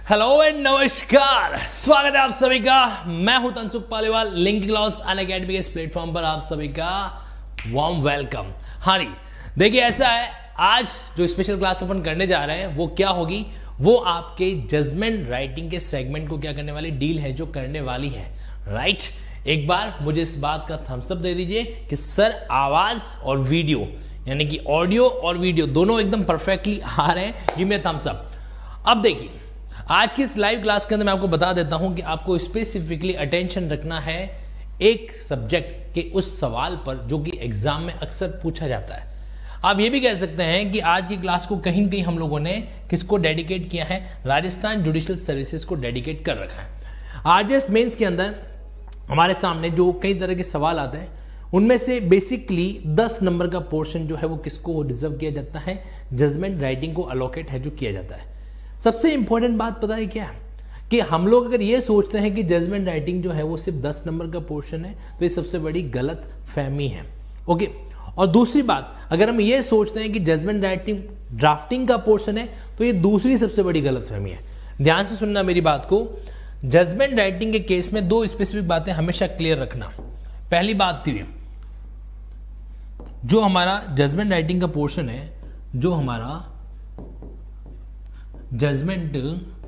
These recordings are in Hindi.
हेलो एंड नमस्कार, स्वागत है आप सभी का। मैं हूं Tansukh Paliwal. Link class Unacademy के इस प्लेटफॉर्म पर आप सभी का वार्म वेलकम। हाँ जी, देखिए ऐसा है, आज जो स्पेशल क्लास अपन करने जा रहे हैं वो क्या होगी, वो आपके जजमेंट राइटिंग के सेगमेंट को क्या करने वाली डील है, जो करने वाली है। राइट, एक बार मुझे इस बात का थम्स अप दे दीजिए कि सर आवाज और वीडियो यानी कि ऑडियो और वीडियो दोनों एकदम परफेक्टली आ रहे हैं। Give me a thumbs up. अब देखिए, आज की इस लाइव क्लास के अंदर मैं आपको बता देता हूं कि आपको स्पेसिफिकली अटेंशन रखना है एक सब्जेक्ट के उस सवाल पर जो कि एग्जाम में अक्सर पूछा जाता है। आप ये भी कह सकते हैं कि आज की क्लास को कहीं न कहीं हम लोगों ने किसको डेडिकेट किया है, राजस्थान जुडिशियल सर्विसेज को डेडिकेट कर रखा है। आरजेएस मेंस के अंदर हमारे सामने जो कई तरह के सवाल आते हैं, उनमें से बेसिकली 10 नंबर का पोर्शन जो है वो किसको रिजर्व किया जाता है, जजमेंट राइटिंग को अलोकेट है जो किया जाता है। सबसे इंपॉर्टेंट बात पता है क्या है कि हम लोग अगर ये सोचते हैं कि जजमेंट राइटिंग जो है वो सिर्फ 10 नंबर का पोर्शन है, तो ये सबसे बड़ी गलत फहमी है। ओके, और दूसरी बात, अगर हम ये सोचते हैं कि जजमेंट राइटिंग ड्राफ्टिंग का पोर्शन है, तो ये दूसरी सबसे बड़ी गलत फहमी है। ध्यान से सुनना मेरी बात को। जजमेंट राइटिंग के केस में दो स्पेसिफिक बातें हमेशा क्लियर रखना। पहली बात तो ये, जो हमारा जजमेंट राइटिंग का पोर्शन है, जो हमारा जजमेंट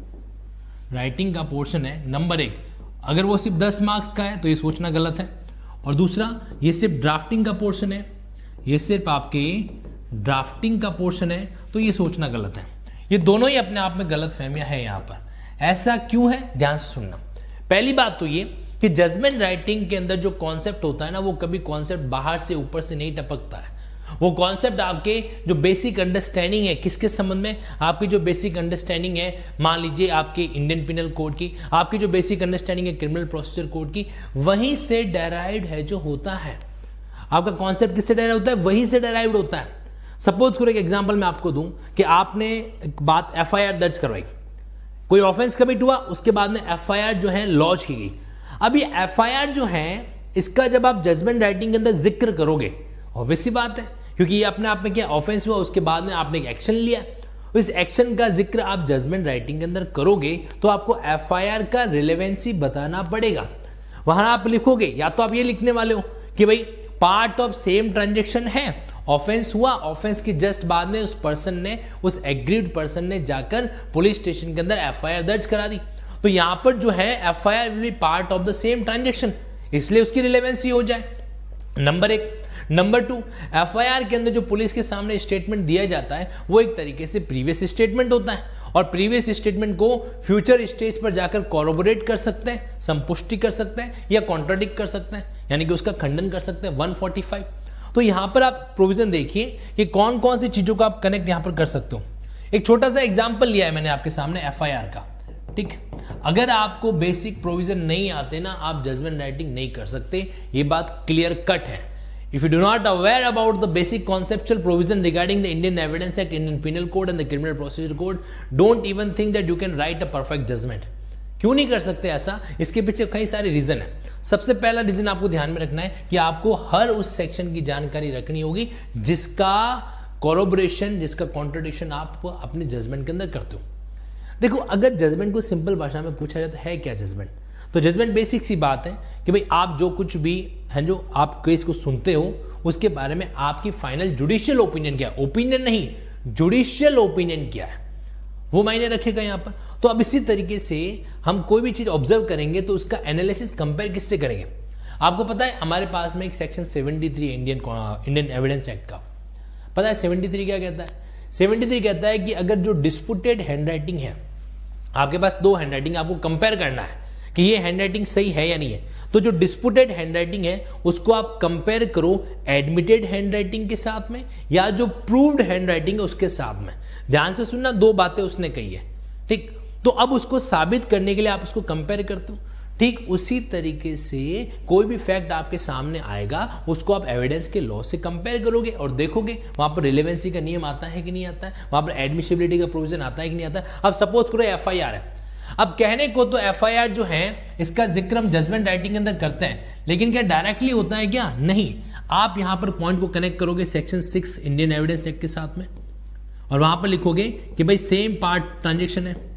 राइटिंग का पोर्शन है, नंबर 1, अगर वो सिर्फ 10 मार्क्स का है तो ये सोचना गलत है। और दूसरा, ये सिर्फ ड्राफ्टिंग का पोर्शन है, ये सिर्फ आपके ड्राफ्टिंग का पोर्शन है, तो ये सोचना गलत है। ये दोनों ही अपने आप में गलत फहमियां हैं। यहां पर ऐसा क्यों है, ध्यान से सुनना। पहली बात तो ये कि जजमेंट राइटिंग के अंदर जो कॉन्सेप्ट होता है ना, वो कभी कॉन्सेप्ट बाहर से ऊपर से नहीं टपकता है। वो कॉन्सेप्ट आपके जो बेसिक अंडरस्टैंडिंग है, किसके संबंध में, आपकी जो बेसिक अंडरस्टैंडिंग है, मान लीजिए आपके इंडियन पिनल कोड की, आपकी जो बेसिक अंडरस्टैंडिंग है क्रिमिनल प्रोसीजर कोड की, वहीं से डेराइव्ड है जो होता है। आपका कॉन्सेप्ट किससे डेराइव होता है, वहीं से डेराइव्ड होता है। सपोज करो, एक एग्जांपल मैं आपको दूं कि आपने एक बात एफआईआर दर्ज करवाई, कोई ऑफेंस कमिट हुआ, उसके बाद में एफआईआर जो है लॉन्च की गई। अब ये एफआईआर जो है, इसका जब आप जजमेंट राइटिंग के अंदर जिक्र करोगे, ऑब्वियस सी बात है, क्योंकि ये अपने आप में क्या ऑफेंस हुआ, उसके बाद में आपने एक एक्शन लिया, इस एक्शन का जिक्र आप जजमेंट राइटिंग के अंदर करोगे तो आपको एफआईआर का रिलेवेंसी बताना पड़ेगा। वहां आप लिखोगे, या तो आप ये लिखने वाले हो कि भाई पार्ट ऑफ सेम ट्रांजेक्शन है, ऑफेंस हुआ, ऑफेंस के जस्ट बाद में उस पर्सन ने, उस एग्रीड पर्सन ने जाकर पुलिस स्टेशन के अंदर एफआईआर दर्ज करा दी, तो यहां पर जो है FIR will be part of the same transaction, इसलिए उसकी रिलेवेंसी हो जाए। नंबर 1। नंबर 2, एफआईआर के अंदर जो पुलिस के सामने स्टेटमेंट दिया जाता है, वो एक तरीके से प्रीवियस स्टेटमेंट होता है, और प्रीवियस स्टेटमेंट को फ्यूचर स्टेज पर जाकर कॉरोबोरेट कर सकते हैं, संपुष्टि कर सकते हैं या कॉन्ट्राडिक्ट कर सकते हैं, यानी कि उसका खंडन कर सकते हैं। 145। तो यहां पर आप प्रोविजन देखिए कि कौन कौन सी चीजों को आप कनेक्ट यहां पर कर सकते हो। एक छोटा सा एग्जाम्पल लिया है मैंने आपके सामने एफआईआर का, ठीक। अगर आपको बेसिक प्रोविजन नहीं आते ना, आप जजमेंट राइटिंग नहीं कर सकते, ये बात क्लियर कट है। If you do not aware about the basic conceptual provision regarding the Indian Evidence Act, Indian Penal Code and the Criminal Procedure Code, don't even think that you can write a perfect judgment. क्यों नहीं कर सकते ऐसा? इसके पीछे कई सारे रीजन है। सबसे पहला रीजन आपको ध्यान में रखना है कि आपको हर उस सेक्शन की जानकारी रखनी होगी जिसका कोरोबोरेशन, जिसका कॉन्ट्रडिक्शन आप अपने जजमेंट के अंदर करते हो। देखो, अगर जजमेंट को सिंपल भाषा में पूछा जाता है क्या जजमेंट, तो जजमेंट बेसिक सी बात है कि भाई आप जो कुछ भी है, जो आप केस को सुनते हो, उसके बारे में आपकी फाइनल जुडिशियल ओपिनियन क्या है, ओपिनियन नहीं, जुडिशियल ओपिनियन क्या है, वो मायने रखेगा यहां पर। तो अब इसी तरीके से हम कोई भी चीज ऑब्जर्व करेंगे तो उसका एनालिसिस कंपेयर किससे करेंगे। आपको पता है हमारे पास में एक सेक्शन 73 इंडियन एविडेंस एक्ट का, पता है 73 क्या कहता है? 73 कहता है कि अगर जो डिस्प्यूटेड हैंडराइटिंग है, आपके पास 2 हैंडराइटिंग, आपको कंपेयर करना है कि ये हैंडराइटिंग सही है या नहीं है, तो जो डिस्प्यूटेड हैंडराइटिंग है उसको आप कंपेयर करो एडमिटेड हैंडराइटिंग के साथ में या जो प्रूव्ड हैंडराइटिंग है उसके साथ में। ध्यान से सुनना, 2 बातें उसने कही है, ठीक। तो अब उसको साबित करने के लिए आप उसको कंपेयर करते हो, ठीक। उसी तरीके से कोई भी फैक्ट आपके सामने आएगा, उसको आप एविडेंस के लॉ से कंपेयर करोगे और देखोगे वहां पर रिलेवेंसी का नियम आता है कि नहीं आता है, वहां पर एडमिसिबिलिटी का प्रोविजन आता है कि नहीं आता है। अब सपोज करो एफआईआर है, अब कहने को तो एफआईआर जो है इसका जिक्र हम जजमेंट राइटिंग के अंदर करते हैं, लेकिन क्या डायरेक्टली होता है क्या? नहीं। आप यहां पर पॉइंट को कनेक्ट करोगे सेक्शन 6 इंडियन एविडेंस एक्ट के साथ में, और वहां पर लिखोगे कि भाई सेम पार्ट ट्रांजेक्शन है,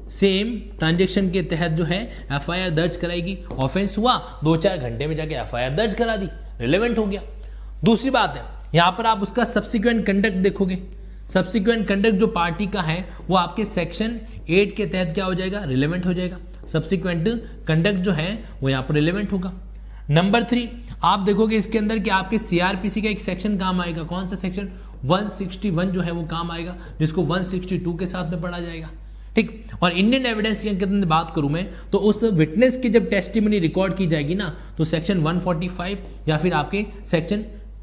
सेम ट्रांजेक्शन के तहत जो है एफआईआर दर्ज कराएगी। ऑफेंस हुआ, 2-4 घंटे में जाके एफआईआर दर्ज करा दी, रिलेवेंट हो गया। दूसरी बात है, यहां पर आप उसका सब्सिक्वेंट कंडक्ट देखोगे। सब्सिक्वेंट कंडक्ट जो पार्टी का है वो आपके सेक्शन 8 के तहत क्या हो जाएगा, रिलेवेंट हो जाएगा। सब्सिक्वेंट कंडक्ट जो है वो यहां पर रिलेवेंट होगा। नंबर 3 आप देखोगे इसके अंदर कि आपके सीआरपीसी का एक सेक्शन काम आएगा। कौन सा सेक्शन, 161 जो है वो काम आएगा, जिसको 162 के साथ में पढ़ा जाएगा। ठीक, और इंडियन एविडेंस के अंदर बात करूं मैं तो उस विटनेस की जब टेस्टिमनी रिकॉर्ड की जाएगी ना, तो सेक्शन 145 या फिर आपके सेक्शन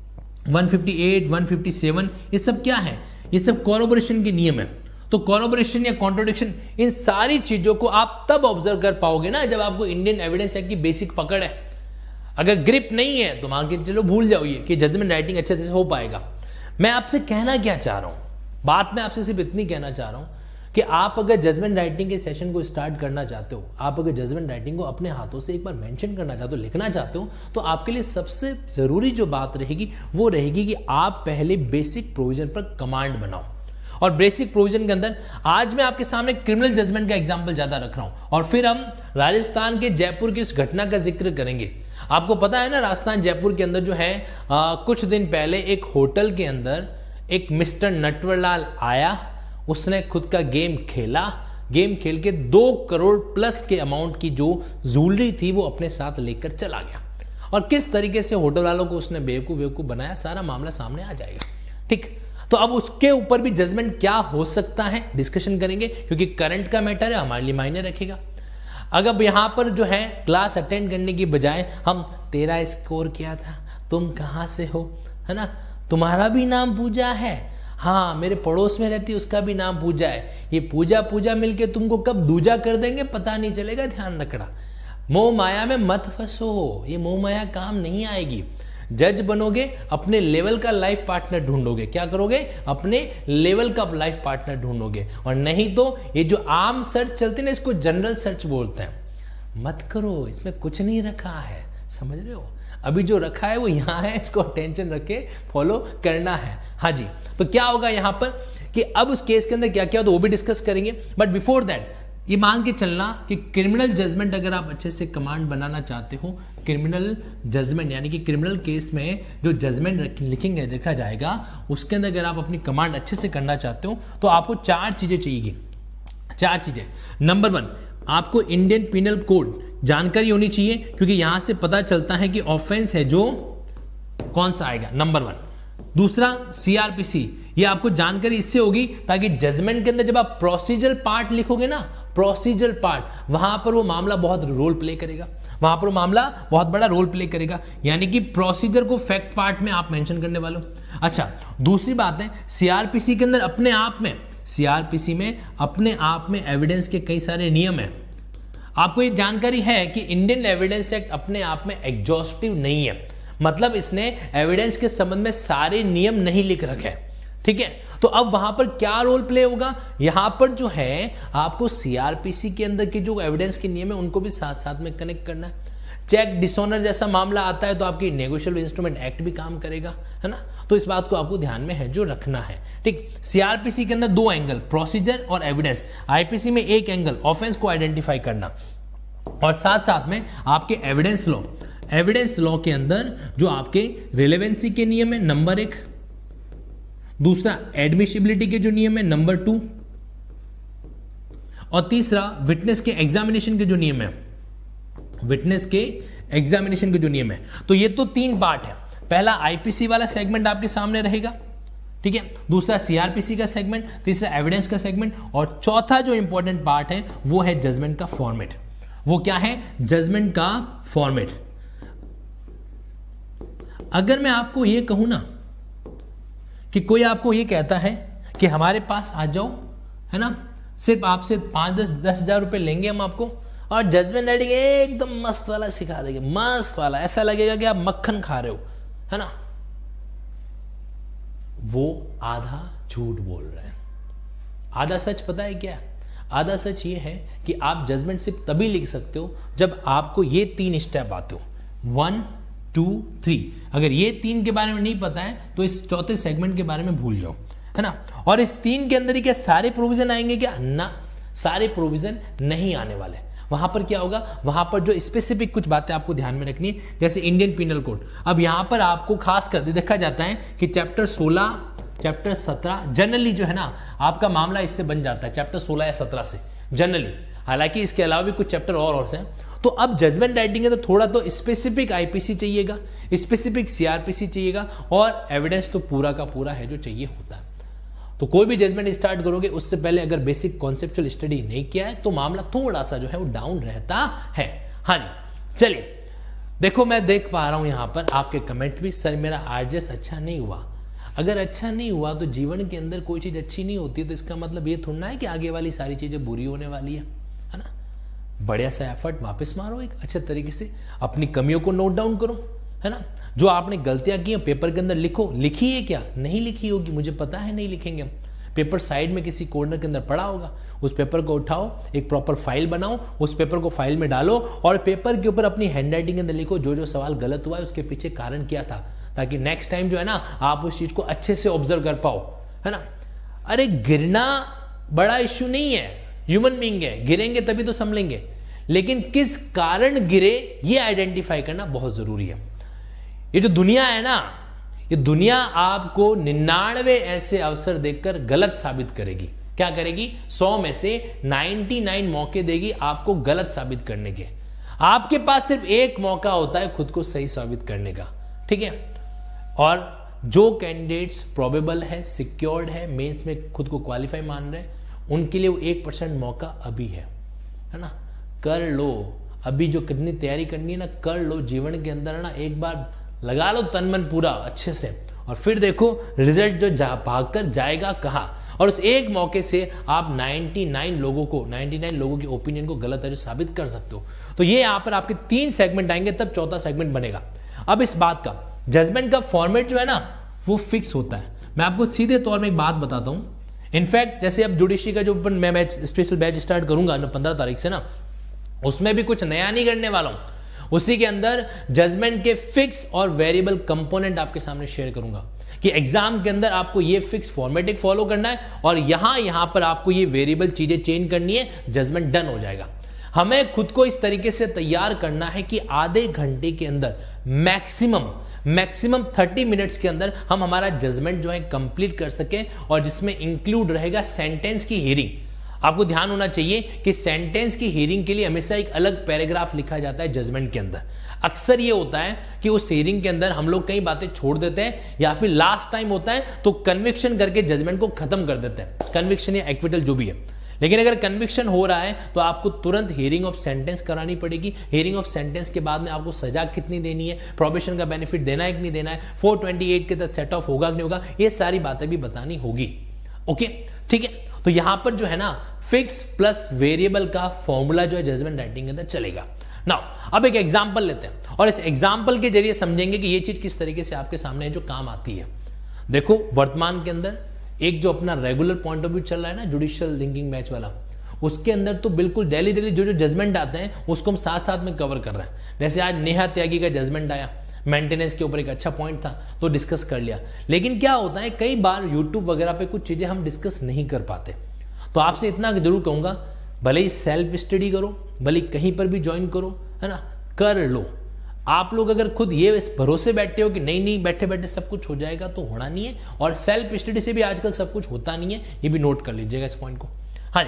158, 157, ये सब क्या है, ये सब कॉरोबोरेशन के नियम है। तो कॉरोबोरेशन या कॉन्ट्रोडिक्शन, इन सारी चीजों को आप तब ऑब्जर्व कर पाओगे ना जब आपको इंडियन एविडेंस एक्ट की बेसिक पकड़ है। अगर ग्रिप नहीं है तो मान के चलो भूल जाओ ये कि जजमेंट राइटिंग अच्छे से हो पाएगा। मैं आपसे कहना क्या चाह रहा हूं, बात मैं आपसे सिर्फ इतनी कहना चाह रहा हूं कि आप अगर जजमेंट राइटिंग के सेशन को स्टार्ट करना चाहते हो, आप अगर जजमेंट राइटिंग को अपने हाथों से एक बार मेंशन करना चाहते हो, लिखना चाहते हो, तो आपके लिए सबसे जरूरी जो बात रहेगी वो रहेगी कि आप पहले बेसिक प्रोविजन पर कमांड बनाओ। और बेसिक प्रोविजन के अंदर आज मैं आपके सामने क्रिमिनल जजमेंट का एग्जांपल ज्यादा रख रहा हूं और फिर हम राजस्थान के जयपुर की उस घटना का जिक्र करेंगे। आपको पता है ना, राजस्थान जयपुर के अंदर जो है कुछ दिन पहले एक होटल के अंदर एक मिस्टर नटवरलाल आया, उसने खुद का गेम खेला, गेम खेल के 2 करोड़ प्लस के अमाउंट की जो ज्वेलरी थी वो अपने साथ लेकर चला गया। और किस तरीके से होटल वालों को उसने बेवकूफ बनाया, सारा मामला सामने आ जाएगा। ठीक, तो अब उसके ऊपर भी जजमेंट क्या हो सकता है डिस्कशन करेंगे, क्योंकि करंट का मैटर है, हमारे लिए मायने रखेगा। अगर यहां पर जो है क्लास अटेंड करने की बजाय हम तेरा स्कोर क्या था, तुम कहां से हो, है ना, तुम्हारा भी नाम पूजा है, हाँ मेरे पड़ोस में रहती उसका भी नाम पूजा है, ये पूजा मिलके तुमको कब दूजा कर देंगे पता नहीं चलेगा, ध्यान रखना। मोह माया में मत फंसो, ये मोह माया काम नहीं आएगी। जज बनोगे, अपने लेवल का लाइफ पार्टनर ढूंढोगे। क्या करोगे, अपने लेवल का लाइफ पार्टनर ढूंढोगे, और नहीं तो ये जो आम सर्च चलते ना, इसको जनरल सर्च बोलते हैं। मत करो, इसमें कुछ नहीं रखा है, समझ रहे हो। अभी जो रखा है वो यहां है, इसको अटेंशन रख के फॉलो करना है। हाँ जी, तो क्या होगा यहां पर कि अब उस केस के अंदर क्या क्या हो तो वो भी डिस्कस करेंगे। बट बिफोर दैट ये मान के चलना कि क्रिमिनल जजमेंट अगर आप अच्छे से कमांड बनाना चाहते हो, क्रिमिनल जजमेंट यानी कि क्रिमिनल केस में जो जजमेंट लिखेंगे देखा जाएगा, उसके अंदर अगर आप अपनी कमांड अच्छे से करना चाहते हो तो आपको 4 चीजें चाहिए। 4 चीजें। नंबर 1, आपको इंडियन पिनल कोड जानकारी होनी चाहिए, क्योंकि यहां से पता चलता है कि ऑफेंस है जो कौन सा आएगा, नंबर 1। दूसरा, सीआरपीसी, ये आपको जानकारी इससे होगी ताकि जजमेंट के अंदर जब आप प्रोसीजरल पार्ट लिखोगे ना, प्रोसीजरल पार्ट, वहां पर वो मामला बहुत रोल प्ले करेगा, वहां पर वो मामला बहुत बड़ा रोल प्ले करेगा, यानी कि प्रोसीजर को फैक्ट पार्ट में आप मेंशन करने वाले हो। अच्छा, दूसरी बात है, सीआरपीसी के अंदर अपने आप में, सीआरपीसी में अपने आप में एविडेंस के कई सारे नियम है। आपको ये जानकारी है कि इंडियन एविडेंस एक्ट अपने आप में एग्जॉस्टिव नहीं है, मतलब इसने एविडेंस के संबंध में सारे नियम नहीं लिख रखे। ठीक है, तो अब वहां पर क्या रोल प्ले होगा, यहां पर जो है आपको सीआरपीसी के अंदर के जो एविडेंस के नियम है उनको भी साथ साथ में कनेक्ट करना है। चेक डिसऑनर जैसा मामला आता है तो आपकी नेगोशिएबल इंस्ट्रूमेंट एक्ट भी काम करेगा, है ना। तो इस बात को आपको ध्यान में है जो रखना है। ठीक, सीआरपीसी के अंदर 2 एंगल, प्रोसीजर और एविडेंस। आईपीसी में 1 एंगल, ऑफेंस को आइडेंटिफाई करना, और साथ साथ में आपके एविडेंस लॉ, एविडेंस लॉ के अंदर जो आपके रिलेवेंसी के नियम है नंबर 1, दूसरा एडमिसिबिलिटी के जो नियम है नंबर 2, और तीसरा विटनेस के एग्जामिनेशन के जो नियम है, विटनेस के एग्जामिनेशन के जो नियम है। तो ये तो 3 पार्ट है। पहला आईपीसी वाला सेगमेंट आपके सामने रहेगा, ठीक है, दूसरा सीआरपीसी का सेगमेंट, तीसरा एविडेंस का सेगमेंट, और चौथा जो इंपॉर्टेंट पार्ट है वो है जजमेंट का फॉर्मेट। वो क्या है, जजमेंट का फॉर्मेट। अगर मैं आपको ये कहूं ना कि कोई आपको ये कहता है कि हमारे पास आ जाओ, है ना, सिर्फ आपसे 5-10 हज़ार रुपए लेंगे हम आपको, और जजमेंट राइटिंग एकदम मस्त वाला सिखा देंगे, मस्त वाला, ऐसा लगेगा कि आप मक्खन खा रहे हो, है ना, वो आधा झूठ बोल रहे हैं। आधा सच पता है क्या, आधा सच ये है कि आप जजमेंट सिर्फ तभी लिख सकते हो जब आपको ये 3 स्टेप आते हो, 1, 2, 3। अगर ये 3 के बारे में नहीं पता है तो इस चौथे सेगमेंट के बारे में भूल जाओ, है ना। और इस 3 के अंदर ही क्या सारे प्रोविजन आएंगे क्या, ना, सारे प्रोविजन नहीं आने वाले। वहां पर क्या होगा, वहां पर जो स्पेसिफिक कुछ बातें आपको ध्यान में रखनी है, जैसे इंडियन पिनल कोड। अब यहां पर आपको खास कर देखा जाता है कि चैप्टर 16 चैप्टर 17 जनरली जो है ना आपका मामला इससे बन जाता है, चैप्टर 16 या 17 से जनरली। हालांकि इसके अलावा भी कुछ चैप्टर और हैं। तो अब जजमेंट राइटिंग है तो थोड़ा तो स्पेसिफिक आईपीसी चाहिएगा, स्पेसिफिक सीआरपीसी चाहिएगा, और एविडेंस तो पूरा का पूरा है जो चाहिए होता है। तो कोई भी जजमेंट स्टार्ट करोगे उससे पहले अगर बेसिक कॉन्सेप्चुअल स्टडी नहीं किया है तो मामला थोड़ा सा जो है वो डाउन रहता है। हाँ जी, चलिए देखो, मैं देख पा रहा हूं यहां पर आपके कमेंट भी, सर मेरा आरजेएस अच्छा नहीं हुआ। अगर अच्छा नहीं हुआ तो जीवन के अंदर कोई चीज अच्छी नहीं होती, तो इसका मतलब ये थोड़ा है कि आगे वाली सारी चीजें बुरी होने वाली है ना। बढ़िया सा एफर्ट वापस मारो, एक अच्छे तरीके से अपनी कमियों को नोट डाउन करो, है ना। जो आपने गलतियां की हैं पेपर के अंदर लिखो। लिखी है क्या? नहीं लिखी होगी, मुझे पता है नहीं लिखेंगे हम। पेपर साइड में किसी कॉर्नर के अंदर पड़ा होगा, उस पेपर को उठाओ, एक प्रॉपर फाइल बनाओ, उस पेपर को फाइल में डालो और पेपर के ऊपर अपनी हैंडराइटिंग के अंदर लिखो जो जो सवाल गलत हुआ है उसके पीछे कारण क्या था, ताकि नेक्स्ट टाइम जो है ना आप उस चीज को अच्छे से ऑब्जर्व कर पाओ, है ना। अरे गिरना बड़ा इश्यू नहीं है, ह्यूमन बीइंग है, गिरेंगे तभी तो संभलेंगे, लेकिन किस कारण गिरे ये आइडेंटिफाई करना बहुत जरूरी है। ये जो दुनिया है ना, ये दुनिया आपको 99 ऐसे अवसर देकर गलत साबित करेगी। क्या करेगी? 100 में से 99 मौके देगी आपको गलत साबित करने के। आपके पास सिर्फ एक मौका होता है खुद को सही साबित करने का, ठीक है। और जो कैंडिडेट्स प्रोबेबल है, सिक्योर्ड है, मेंस में खुद को क्वालिफाई मान रहे हैं, उनके लिए वो 1% मौका अभी है ना। कर लो, अभी जो कितनी तैयारी करनी है ना कर लो। जीवन के अंदर ना एक बार लगा लो तन मन पूरा अच्छे से, और फिर देखो रिजल्ट जो भागकर जाएगा कहाँ। और उस एक मौके से आप 99 लोगों की ओपिनियन को गलत है जो साबित कर सकते हो। तो ये यहाँ पर आपके 3 सेगमेंट आएंगे, तब चौथा सेगमेंट बनेगा। अब इस बात का जजमेंट का फॉर्मेट जो है ना वो फिक्स होता है। मैं आपको सीधे तौर में एक बात बताता हूँ। इनफैक्ट जैसे अब जुडिशरी का जो मैं स्पेशल बैच स्टार्ट करूंगा 15 तारीख से ना, उसमें भी कुछ नया नहीं करने वाला हूं। उसी के अंदर जजमेंट के फिक्स और वेरिएबल कंपोनेंट आपके सामने शेयर करूंगा कि एग्जाम के अंदर आपको ये फिक्स फॉर्मेटिक फॉलो करना है और यहां पर आपको ये वेरिएबल चीजें चेंज करनी है, जजमेंट डन हो जाएगा। हमें खुद को इस तरीके से तैयार करना है कि आधे घंटे के अंदर मैक्सिमम 30 मिनट्स के अंदर हम हमारा जजमेंट जो है कंप्लीट कर सके, और जिसमें इंक्लूड रहेगा सेंटेंस की हियरिंग। आपको ध्यान होना चाहिए कि सेंटेंस की हियरिंग के लिए हमेशा एक अलग पैराग्राफ लिखा जाता है जजमेंट के अंदर। अक्सर ये होता है कि उस हियरिंग के अंदर हम लोग कई बातें छोड़ देते हैं, या फिर लास्ट टाइम होता है तो कन्विक्शन करके जजमेंट को खत्म कर देते हैं, कन्विक्शन या एक्विटल जो भी है। लेकिन अगर कन्विक्शन हो रहा है तो आपको तुरंत हियरिंग ऑफ सेंटेंस करानी पड़ेगी। हियरिंग ऑफ सेंटेंस के बाद में आपको सजा कितनी देनी है, प्रोबेशन का बेनिफिट देना है कि नहीं देना है, 428 के तहत सेट ऑफ होगा कि नहीं होगा, ये सारी बातें भी बतानी होगी। ओके, ठीक है। तो यहां पर जो है ना फिक्स प्लस वेरिएबल का फॉर्मूला जो है जजमेंट राइटिंग के अंदर चलेगा। नाउ अब एक एग्जांपल लेते हैं और इस एग्जांपल के जरिए समझेंगे कि ये चीज किस तरीके से आपके सामने जो काम आती है। देखो वर्तमान के अंदर एक जो अपना रेगुलर पॉइंट ऑफ व्यू चल रहा है ना जुडिशियल लिंकिंग मैच वाला, उसके अंदर तो बिल्कुल डेली जो जजमेंट आते हैं उसको हम साथ साथ में कवर कर रहे हैं। जैसे आज नेहा त्यागी का जजमेंट आया, मेंटेनेंस के ऊपर एक अच्छा पॉइंट था तो डिस्कस कर लिया। लेकिन क्या होता है कई बार यूट्यूब वगैरह पे कुछ चीजें हम डिस्कस नहीं कर पाते, तो आपसे इतना जरूर कहूंगा, भले ही सेल्फ स्टडी करो, भले ही कहीं पर भी ज्वाइन करो, है ना, कर लो। आप लोग अगर खुद ये इस भरोसे बैठे हो कि नहीं बैठे बैठे सब कुछ हो जाएगा, तो होना नहीं है। और सेल्फ स्टडी से भी आजकल सब कुछ होता नहीं है, ये भी नोट कर लीजिएगा इस पॉइंट को। हाँ जी,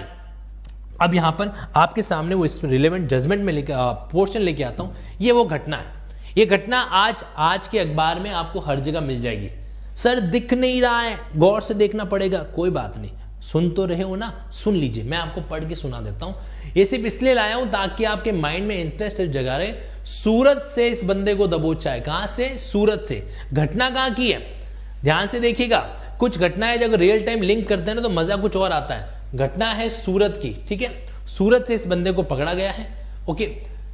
अब यहां पर आपके सामने वो रिलेवेंट जजमेंट में लेके पोर्शन लेके आता हूं। ये वो घटना है, ये घटना आज के अखबार में आपको हर जगह मिल जाएगी। सर दिख नहीं रहा है, गौर से देखना पड़ेगा, कोई बात नहीं, सुन तो रहे हो ना, सुन लीजिए, मैं आपको पढ़ के सुना देता हूं। ये सिर्फ इसलिए लाया हूं ताकि आपके माइंड में इंटरेस्ट जगा रहे। सूरत से इस बंदे को दबोचा है। कहां से? सूरत से। घटना कहां की है? ध्यान से देखिएगा, कुछ घटनाएं जब रियल टाइम लिंक करते हैं ना तो मजा कुछ और आता है। घटना है सूरत की, ठीक है। सूरत से इस बंदे को पकड़ा गया है। ओके,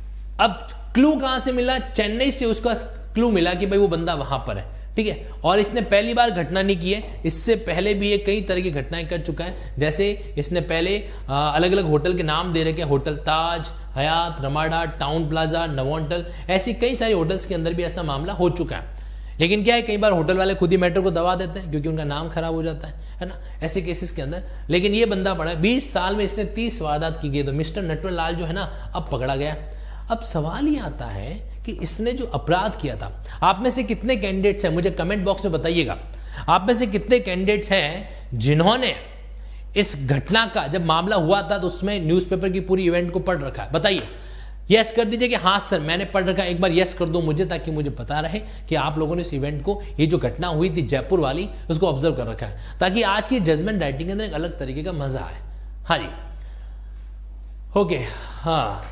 अब क्लू कहां से मिला? चेन्नई से उसका क्लू मिला कि भाई वो बंदा वहां पर है, ठीक है। और इसने पहली बार घटना नहीं की है, इससे पहले भी ये कई तरह की घटनाएं कर चुका है। जैसे इसने पहले अलग अलग होटल के नाम दे रखे हैं, hotel Taj, Hyatt, Ramada, town plaza, Novotel, ऐसी कई सारी होटल्स के अंदर भी ऐसा मामला हो चुका है। लेकिन क्या है, कई बार होटल वाले खुद ही मैटर को दबा देते हैं क्योंकि उनका नाम खराब हो जाता है ना, ऐसे केसेस के अंदर। लेकिन ये बंदा पड़ा 20 साल में इसने 30 वारदात की गई, तो मिस्टर नटवरलाल जो है ना अब पकड़ा गया। अब सवाल ये आता है कि इसने जो अपराध किया था, आप में से कितने कैंडिडेट्स हैं, मुझे कमेंट बॉक्स में बताइएगा, आप में से कितने कैंडिडेट्स हैं जिन्होंने इस घटना का, जब मामला हुआ था तो उसमें न्यूज़पेपर की पूरी इवेंट को पढ़ रखा है? बताइए, यस कर दीजिए कि हाँ सर मैंने पढ़ रखा है। एक बार यस कर दो मुझे, ताकि मुझे पता रहे कि आप लोगों ने इस इवेंट को, ये जो घटना हुई थी जयपुर वाली, उसको ऑब्जर्व कर रखा है, ताकि आज की जजमेंट राइटिंग के अंदर एक अलग तरीके का मजा आए। हाँ जी, ओके, हाँ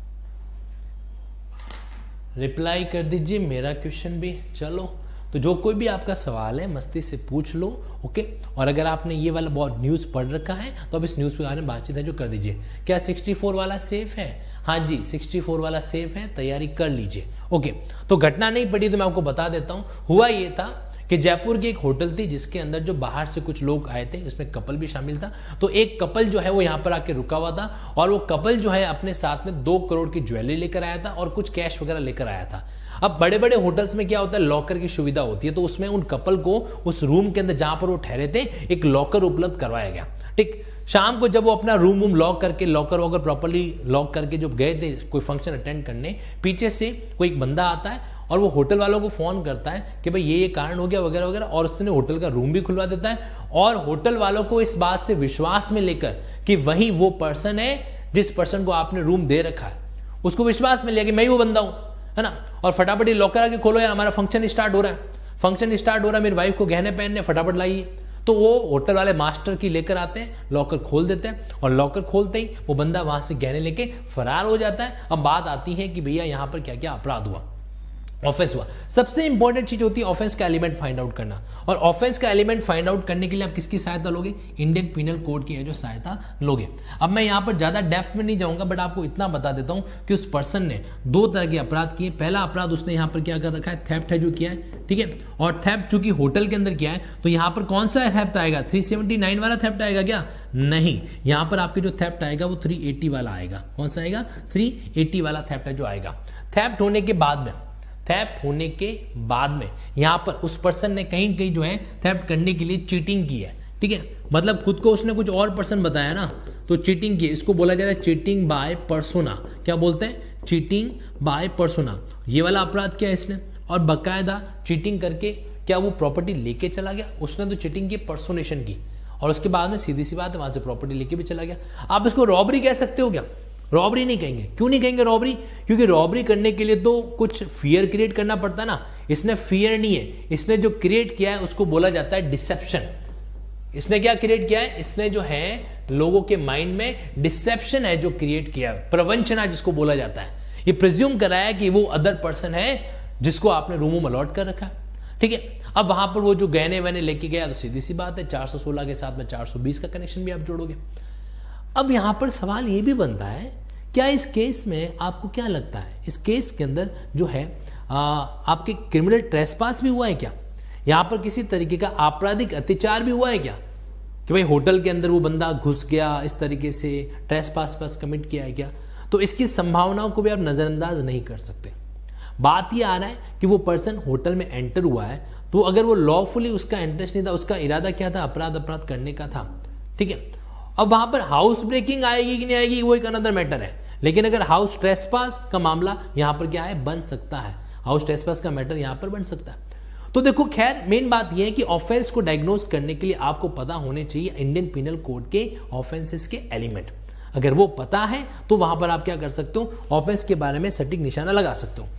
रिप्लाई कर दीजिए मेरा क्वेश्चन भी। चलो, तो जो कोई भी आपका सवाल है मस्ती से पूछ लो, ओके। और अगर आपने ये वाला बहुत न्यूज़ पढ़ रखा है तो अब इस न्यूज़ के बारे में बातचीत है जो कर दीजिए। क्या 64 वाला सेफ है? हाँ जी, 64 वाला सेफ है, तैयारी कर लीजिए, ओके। तो घटना नहीं पड़ी तो मैं आपको बता देता हूँ। हुआ ये था कि जयपुर की एक होटल थी जिसके अंदर जो बाहर से कुछ लोग आए थे, उसमें कपल भी शामिल था। तो एक कपल जो है वो यहाँ पर आके रुका हुआ था, और वो कपल जो है अपने साथ में 2 करोड़ की ज्वेलरी लेकर आया था और कुछ कैश वगैरह लेकर आया था। अब बड़े बड़े होटल्स में क्या होता है, लॉकर की सुविधा होती है, तो उसमें उन कपल को उस रूम के अंदर जहां पर वो ठहरे थे एक लॉकर उपलब्ध करवाया गया। ठीक, शाम को जब वो अपना रूम लॉक करके, लॉकर वॉकर प्रॉपर्ली लॉक करके जब गए थे कोई फंक्शन अटेंड करने, पीछे से कोई एक बंदा आता है और वो होटल वालों को फोन करता है कि भाई ये कारण हो गया वगैरह वगैरह, और उसने होटल का रूम भी खुलवा देता है, और होटल वालों को इस बात से विश्वास में लेकर कि वही वो पर्सन है जिस पर्सन को आपने रूम दे रखा है, उसको विश्वास में लिया कि मैं ही वो बंदा हूं, है ना। और फटाफट ये लॉकर आके खोलो यार, हमारा फंक्शन स्टार्ट हो रहा है, फंक्शन स्टार्ट हो रहा है, मेरी वाइफ को गहने पहनने, फटाफट लाइए। तो वो होटल वाले मास्टर की लेकर आते हैं, लॉकर खोल देते हैं, और लॉकर खोलते ही वो बंदा वहां से गहने लेके फरार हो जाता है। अब बात आती है कि भैया यहाँ पर क्या क्या अपराध हुआ, ऑफेंस हुआ। सबसे इंपॉर्टेंट चीज होती है ऑफेंस का एलिमेंट फाइंड आउट करना, और ऑफेंस का एलिमेंट फाइंड आउट करने के लिए आप किसकी सहायता लोगे? इंडियन पिनल कोड की है जो सहायता लोगे। अब मैं यहाँ पर ज्यादा डेप्थ में नहीं जाऊंगा, बट आपको इतना बता देता हूं कि उस पर्सन ने 2 तरह के अपराध किए। पहला अपराध उसने यहाँ पर क्या कर रखा है, थेफ्ट है जो किया है, ठीक है। और थेफ्ट चूंकि होटल के अंदर किया है तो यहाँ पर कौन सा थेफ्ट आएगा? 379 वाला थेफ्ट आएगा क्या? नहीं, यहाँ पर आपके जो थेफ्ट आएगा वो 380 वाला आएगा। कौन सा आएगा? 380 वाला थेफ्ट है जो आएगा। थेफ्ट होने के बाद में यहां पर उस पर्सन ने कहीं कहीं जो है थेफ्ट करने के लिए चीटिंग की है, ठीक है। मतलब खुद को उसने कुछ और पर्सन बताया ना, तो चीटिंग की, इसको बोला जाता है चीटिंग बाय पर्सोना। क्या बोलते हैं? Cheating by persona. ये वाला अपराध किया इसने, और बकायदा चीटिंग करके क्या वो प्रॉपर्टी लेके चला गया? उसने तो चीटिंग की, पर्सोनेशन की, और उसके बाद में सीधी सी बात है वहां से प्रॉपर्टी लेके भी चला गया। आप इसको रॉबरी कह सकते हो क्या? रॉबरी नहीं कहेंगे। क्यों नहीं कहेंगे रॉबरी? क्योंकि रॉबरी करने के लिए तो कुछ फियर क्रिएट करना पड़ता है ना। इसने फियर नहीं है, इसने जो क्रिएट किया है उसको बोला जाता है डिसेप्शन। इसने क्या क्रिएट किया है? इसने जो है लोगों के माइंड में डिसेप्शन है जो क्रिएट किया है, प्रवंचना जिसको बोला जाता है। ये प्रिज्यूम कराया कि वो अदर पर्सन है जिसको आपने रूम में अलॉट कर रखा, ठीक है। अब वहां पर वो जो गहने वहने लेके गया, तो सीधी सी बात है 416 के साथ में 420 का कनेक्शन भी आप जोड़ोगे। अब यहां पर सवाल ये भी बनता है, क्या इस केस में आपको क्या लगता है, इस केस के अंदर जो है आपके क्रिमिनल ट्रेसपास भी हुआ है क्या? यहां पर किसी तरीके का आपराधिक अत्याचार भी हुआ है क्या? कि भाई होटल के अंदर वो बंदा घुस गया, इस तरीके से ट्रेसपास कमिट किया है क्या? तो इसकी संभावनाओं को भी आप नजरअंदाज नहीं कर सकते। बात ये आ रहा है कि वो पर्सन होटल में एंटर हुआ है, तो अगर वो लॉफुली उसका इंटरेस्ट नहीं था, उसका इरादा क्या था? अपराध करने का था, ठीक है। अब वहां पर हाउस ब्रेकिंग आएगी कि नहीं आएगी वो एक अनदर मैटर है, लेकिन अगर हाउस ट्रेसपास का मामला यहां पर क्या है, बन सकता है। हाउस ट्रेसपास का मैटर यहां पर बन सकता है। तो देखो, खैर मेन बात यह है कि ऑफेंस को डायग्नोज करने के लिए आपको पता होने चाहिए इंडियन पिनल कोड के ऑफेंसेस के एलिमेंट। अगर वो पता है तो वहां पर आप क्या कर सकते हो, ऑफेंस के बारे में सटीक निशाना लगा सकते हो।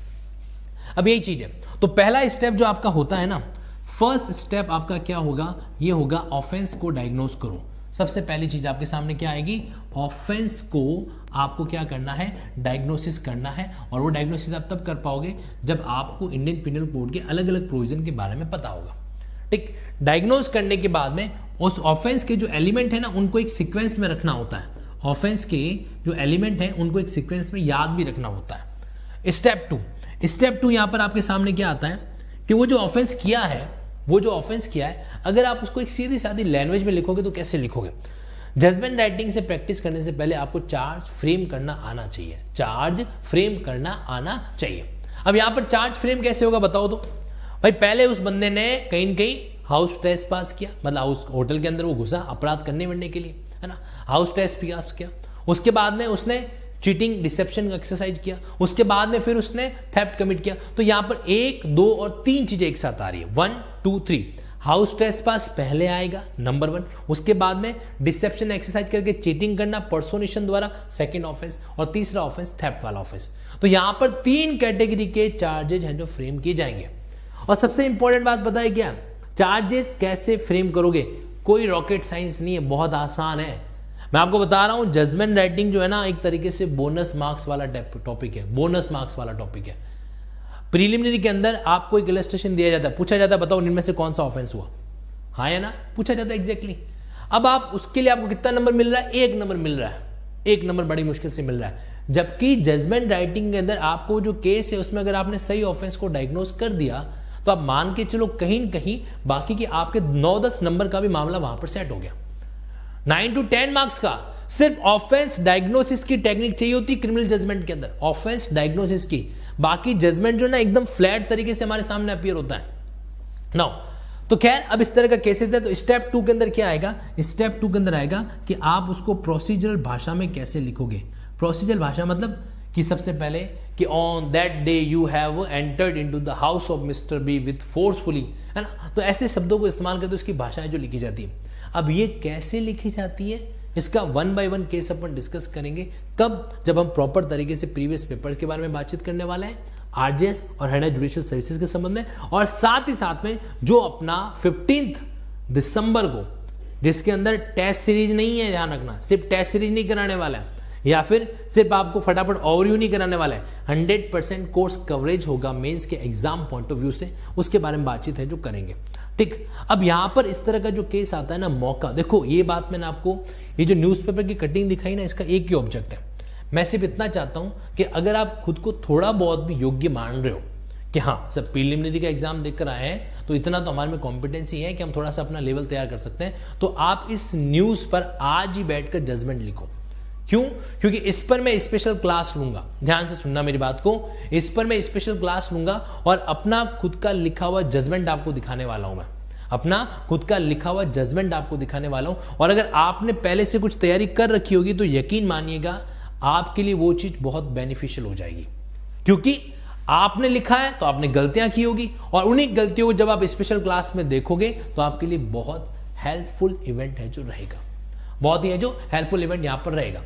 अब यही चीज है, तो पहला स्टेप जो आपका होता है ना, फर्स्ट स्टेप आपका क्या होगा, ये होगा ऑफेंस को डायग्नोज करो। सबसे पहली चीज आपके सामने क्या आएगी, ऑफेंस को आपको क्या करना है, डायग्नोसिस करना है। और वो डायग्नोसिस आप तब कर पाओगे जब आपको इंडियन पिनल कोड के अलग अलग प्रोविजन के बारे में पता होगा, ठीक। डायग्नोज करने के बाद में उस ऑफेंस के जो एलिमेंट है ना, उनको एक सीक्वेंस में रखना होता है। ऑफेंस के जो एलिमेंट है उनको एक सीक्वेंस में याद भी रखना होता है। स्टेप टू यहां पर आपके सामने क्या आता है कि वो जो ऑफेंस किया है, अगर आप उसको एक सीधी सादी लैंग्वेज में लिखोगे तो कैसे लिखोगे? जजमेंट राइटिंग से प्रैक्टिस करने से पहले आपको चार्ज फ्रेम करना आना चाहिए। अब यहां पर चार्ज फ्रेम कैसे होगा बताओ तो भाई पहले उस बंदे ने कहीं न कहीं हाउस ट्रेस पास किया, मतलब हाउस होटल के अंदर वो घुसा अपराध करने वरने के लिए, है ना, हाउस ट्रेस पास किया। उसके बाद में उसने चीटिंग डिसेप्शन का एक्सरसाइज किया, उसके बाद में फिर उसने थेफ्ट कमिट किया। तो यहां पर 1, 2 और 3 चीजें एक साथ आ रही है, 1, 2, 3। हाउस ट्रेसपास पहले आएगा नंबर 1, उसके बाद में डिसेप्शन एक्सरसाइज करके चीटिंग करना पर्सोनेशन द्वारा सेकंड ऑफेंस, और तीसरा ऑफेंस थेफ्ट वाला ऑफेंस। तो यहां पर 3 कैटेगरी के चार्जेज हैं जो फ्रेम किए जाएंगे। और सबसे इंपॉर्टेंट बात बताए क्या, चार्जेस कैसे फ्रेम करोगे, कोई रॉकेट साइंस नहीं है, बहुत आसान है। मैं आपको बता रहा हूं जजमेंट राइटिंग जो है ना एक तरीके से बोनस मार्क्स वाला टॉपिक है, बोनस मार्क्स वाला टॉपिक है। प्रीलिमिनरी के अंदर आपको एक इलस्ट्रेशन दिया जाता है, पूछा जाता है बताओ इनमें से कौन सा ऑफेंस हुआ, हाँ या ना, पूछा जाता है एग्जैक्टली। अब आप उसके लिए आपको कितना नंबर मिल रहा है, 1 नंबर मिल रहा है, 1 नंबर बड़ी मुश्किल से मिल रहा है। जबकि जजमेंट राइटिंग के अंदर आपको जो केस है उसमें अगर आपने सही ऑफेंस को डायग्नोज कर दिया तो आप मान के चलो कहीं न कहीं बाकी के आपके 9-10 नंबर का भी मामला वहां पर सेट हो गया। 9 to 10 मार्क्स का सिर्फ ऑफेंस डायग्नोसिस की टेक्निक चाहिए होती क्रिमिनल जजमेंट के अंदर, ऑफेंस डायग्नोसिस की। बाकी जजमेंट जो ना एकदम फ्लैट तरीके से हमारे सामने अपीयर होता है। नाउ तो खैर अब इस तरह का केसेस है, तो स्टेप 2 के अंदर क्या आएगा, स्टेप 2 के अंदर आएगा कि आप उसको प्रोसीजरल भाषा में कैसे लिखोगे। प्रोसीजरल भाषा मतलब कि सबसे पहले कि on that day you have entered into the house of mister B with forcefully, है ना, तो ऐसे शब्दों को इस्तेमाल करते उसकी भाषाएं जो लिखी जाती है। अब ये कैसे लिखी जाती है इसका 1 by 1 केस अपन डिस्कस करेंगे, कब, जब हम प्रॉपर तरीके से प्रीवियस पेपर्स के बारे में बातचीत करने वाले हैं, आरजेएस और हेड जुडिशियल सर्विसेज के संबंध में, और साथ ही साथ में जो अपना 15 दिसंबर को जिसके अंदर टेस्ट सीरीज नहीं है, ध्यान रखना, सिर्फ टेस्ट सीरीज नहीं कराने वाला है या फिर सिर्फ आपको फटाफट ओवरव्यू नहीं कराने वाला है, 100% कोर्स कवरेज होगा मेंस के एग्जाम पॉइंट ऑफ व्यू से, उसके बारे में बातचीत है जो करेंगे। ठीक, अब यहां पर इस तरह का जो केस आता है ना, मौका, देखो ये बात मैंने आपको ये जो न्यूज़पेपर की कटिंग दिखाई ना, इसका एक ही ऑब्जेक्ट है। मैं सिर्फ इतना चाहता हूं कि अगर आप खुद को थोड़ा बहुत भी योग्य मान रहे हो कि हाँ सब प्रीलिमिनरी का एग्जाम देकर आए हैं तो इतना तो हमारे में कॉम्पिटेंसी है कि हम थोड़ा सा अपना लेवल तैयार कर सकते हैं, तो आप इस न्यूज़ पर आज ही बैठकर जजमेंट लिखो। क्यों? क्योंकि इस पर मैं स्पेशल क्लास लूंगा, ध्यान से सुनना मेरी बात को, इस पर मैं स्पेशल क्लास लूंगा और अपना खुद का लिखा हुआ जजमेंट आपको दिखाने वाला हूं मैं, अपना खुद का लिखा हुआ जजमेंट आपको दिखाने वाला हूं। और अगर आपने पहले से कुछ तैयारी कर रखी होगी तो यकीन मानिएगा आपके लिए वो चीज बहुत बेनिफिशियल हो जाएगी, क्योंकि आपने लिखा है तो आपने गलतियां की होगी और उन्हीं गलतियों को जब आप स्पेशल क्लास में देखोगे तो आपके लिए बहुत हेल्पफुल इवेंट है जो रहेगा, बहुत ही है जो हेल्पफुल इवेंट यहां पर रहेगा।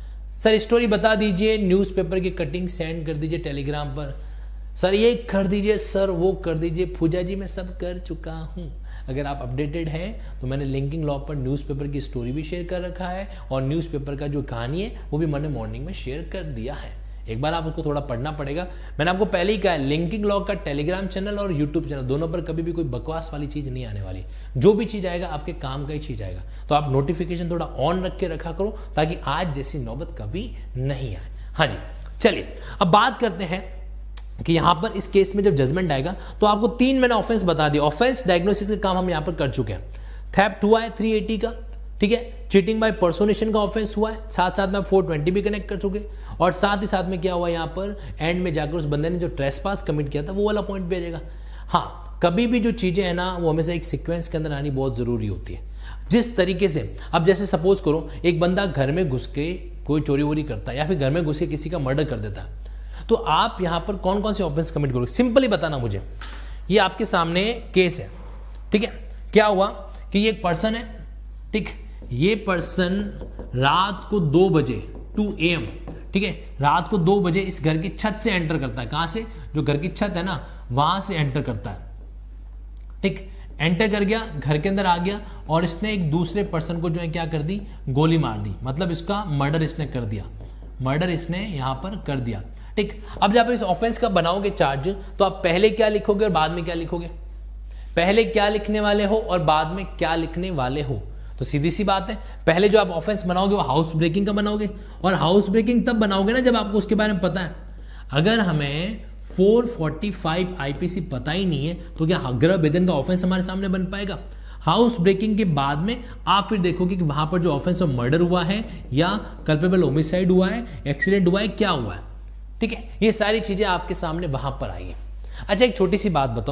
सर स्टोरी बता दीजिए, न्यूज़पेपर की कटिंग सेंड कर दीजिए टेलीग्राम पर, सर ये कर दीजिए, सर वो कर दीजिए, पूजा जी मैं सब कर चुका हूं। अगर आप अपडेटेड हैं तो मैंने लिंकिंग लॉ पर न्यूज़पेपर की स्टोरी भी शेयर कर रखा है और न्यूज़पेपर का जो कहानी है वो भी मैंने मॉर्निंग में शेयर कर दिया है, एक बार आप उसको थोड़ा पढ़ना पड़ेगा। मैंने आपको पहले ही कहा है लिंकिंग लॉ का टेलीग्राम चैनल और यूट्यूब चैनल दोनों पर कभी भी कोई बकवास वाली चीज नहीं आने वाली, जो भी चीज आएगा आपके काम का ही चीज आएगा, तो आप नोटिफिकेशन थोड़ा ऑन रख के रखा करो ताकि आज जैसी नौबत कभी नहीं आए। हाँ जी, चलिए अब बात करते हैं कि यहां पर इस केस में जब जजमेंट आएगा तो आपको 3 मैंने ऑफेंस बता दिया, ऑफेंस डायग्नोसिस का काम हम यहां पर कर चुके हैं। थेफ्ट हुआ है 380 का, ठीक है, चीटिंग बाय पर्सोनेशन का ऑफेंस हुआ है, साथ साथ में 420 भी कनेक्ट कर चुके, और साथ ही साथ में क्या हुआ यहाँ पर एंड में जाकर उस बंदे ने जो ट्रेसपास कमिट किया था वो वाला पॉइंट भी आ जाएगा। हाँ, कभी भी जो चीजें हैं ना वो हमेशा एक सीक्वेंस के अंदर आनी बहुत जरूरी होती है। जिस तरीके से अब जैसे सपोज करो एक बंदा घर में घुस के कोई चोरी वोरी करता है या फिर घर में घुस के किसी का मर्डर कर देता है, तो आप यहाँ पर कौन कौन से ऑफेंस कमिट करोगे, सिंपली बताना मुझे। ये आपके सामने केस है, ठीक है, क्या हुआ कि ये एक पर्सन है, ठीक, ये पर्सन रात को 2 बजे 2 AM, ठीक है, रात को 2 बजे इस घर की छत से एंटर करता है। कहां से? जो घर की छत है ना वहां से एंटर करता है, ठीक, एंटर कर गया, घर के अंदर आ गया और इसने एक दूसरे पर्सन को जो है क्या कर दी, गोली मार दी, मतलब इसका मर्डर इसने कर दिया, मर्डर इसने यहां पर कर दिया, ठीक। अब जब आप इस ऑफेंस का बनाओगे चार्ज तो आप पहले क्या लिखोगे और बाद में क्या लिखोगे, पहले क्या लिखने वाले हो और बाद में क्या लिखने वाले हो, तो सीधी सी बात है, पहले जो आप ऑफेंस बनाओगे वो हाउस ब्रेकिंग का बनाओगे, और हाउस ब्रेकिंग तब बनाओगे ना जब आपको उसके बारे में पता है। अगर हमें 445 IPC पता ही नहीं है तो क्या गृह भेदन का ऑफेंस हमारे सामने बन पाएगा? हाउस ब्रेकिंग के बाद में आप फिर देखोगे कि वहां पर जो ऑफेंस ऑफ मर्डर हुआ है या कल्पेबल होमिसाइड हुआ है, एक्सीडेंट हुआ है, क्या हुआ है, ठीक है, ये सारी चीजें आपके सामने वहां पर आई है। अच्छा एक छोटी सी बात बताओ,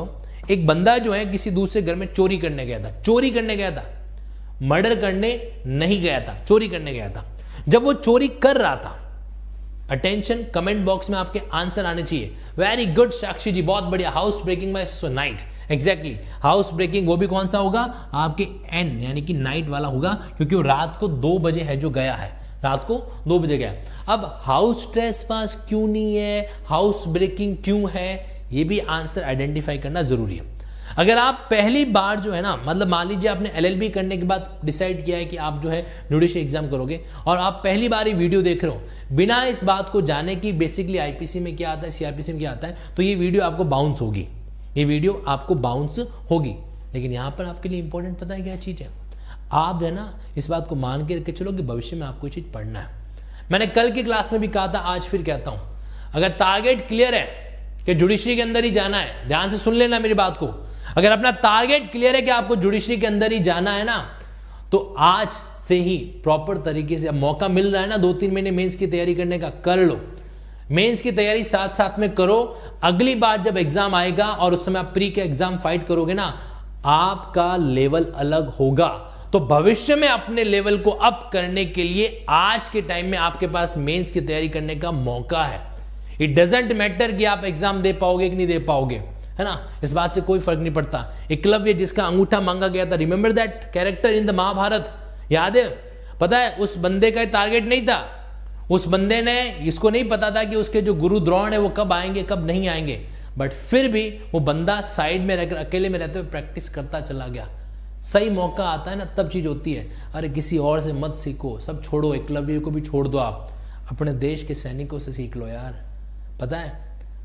एक बंदा जो है किसी दूसरे घर में चोरी करने गया था, चोरी करने गया था, मर्डर करने नहीं गया था, चोरी करने गया था। जब वो चोरी कर रहा था, अटेंशन, कमेंट बॉक्स में आपके आंसर आने चाहिए। वेरी गुड साक्षी जी, बहुत बढ़िया। House breaking by night, exactly house breaking, वो भी कौन सा होगा आपके एन यानी कि नाइट वाला होगा, क्योंकि वो रात को 2 बजे है जो गया है, रात को 2 बजे गया। अब हाउस ट्रेसपास क्यों नहीं है, हाउस ब्रेकिंग क्यों है, ये भी आंसर आइडेंटिफाई करना जरूरी है। अगर आप पहली बार जो है ना, मतलब मान लीजिए आपने एलएलबी करने के बाद डिसाइड किया है कि आप जो है जुडिशरी एग्जाम करोगे और आप पहली बार ही वीडियो देख रहे हो बिना इस बात को जाने कि बेसिकली आईपीसी में क्या आता है, सीआरपीसी में क्या आता है, तो ये वीडियो आपको बाउंस होगी, ये वीडियो आपको बाउंस होगी। लेकिन यहां पर आपके लिए इंपॉर्टेंट पता है क्या चीज है, आप जो है ना इस बात को मान के रखे चलो कि भविष्य में आपको ये चीज पढ़ना है। मैंने कल की क्लास में भी कहा था, आज फिर कहता हूं, अगर टारगेट क्लियर है कि जुडिशरी के अंदर ही जाना है, ध्यान से सुन लेना मेरी बात को, अगर अपना टारगेट क्लियर है कि आपको जुडिशरी के अंदर ही जाना है ना, तो आज से ही प्रॉपर तरीके से, अब मौका मिल रहा है ना 2-3 महीने मेंस की तैयारी करने का, कर लो। मेंस की तैयारी साथ साथ में करो, अगली बार जब एग्जाम आएगा और उस समय आप प्री के एग्जाम फाइट करोगे ना, आपका लेवल अलग होगा। तो भविष्य में अपने लेवल को अप करने के लिए आज के टाइम में आपके पास मेंस की तैयारी करने का मौका है। इट डजेंट मैटर कि आप एग्जाम दे पाओगे कि नहीं दे पाओगे, है ना, इस बात से कोई फर्क नहीं पड़ता। एकलव्य जिसका अंगूठा मांगा गया था, remember that character in the Mahabharata, याद है? पता है उस बंदे का टारगेट नहीं था, उस बंदे ने, इसको नहीं पता था कि उसके जो गुरु द्रोण है वो कब आएंगे कब नहीं आएंगे, बट फिर भी वो बंदा साइड में रहकर अकेले में रहते हुए प्रैक्टिस करता चला गया। सही मौका आता है ना तब चीज होती है। अरे किसी और से मत सीखो, सब छोड़ो, एकलव्य को भी छोड़ दो, आप अपने देश के सैनिकों से सीख लो यार। पता है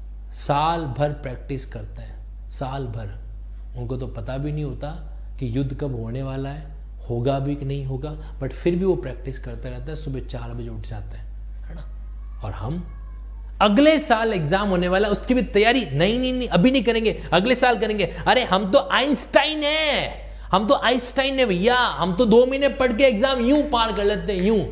साल भर प्रैक्टिस करते हैं, साल भर, उनको तो पता भी नहीं होता कि युद्ध कब होने वाला है, होगा भी कि नहीं होगा, बट फिर भी वो प्रैक्टिस करते रहते हैं, सुबह 4 बजे उठ जाते हैं, है ना। और हम अगले साल एग्जाम होने वाला, उसकी भी तैयारी नहीं अभी नहीं करेंगे, अगले साल करेंगे। अरे हम तो आइंस्टाइन है, हम तो आइंस्टाइन है भैया, हम तो 2 महीने पढ़ के एग्जाम यूं पार कर लेते हैं, यूं।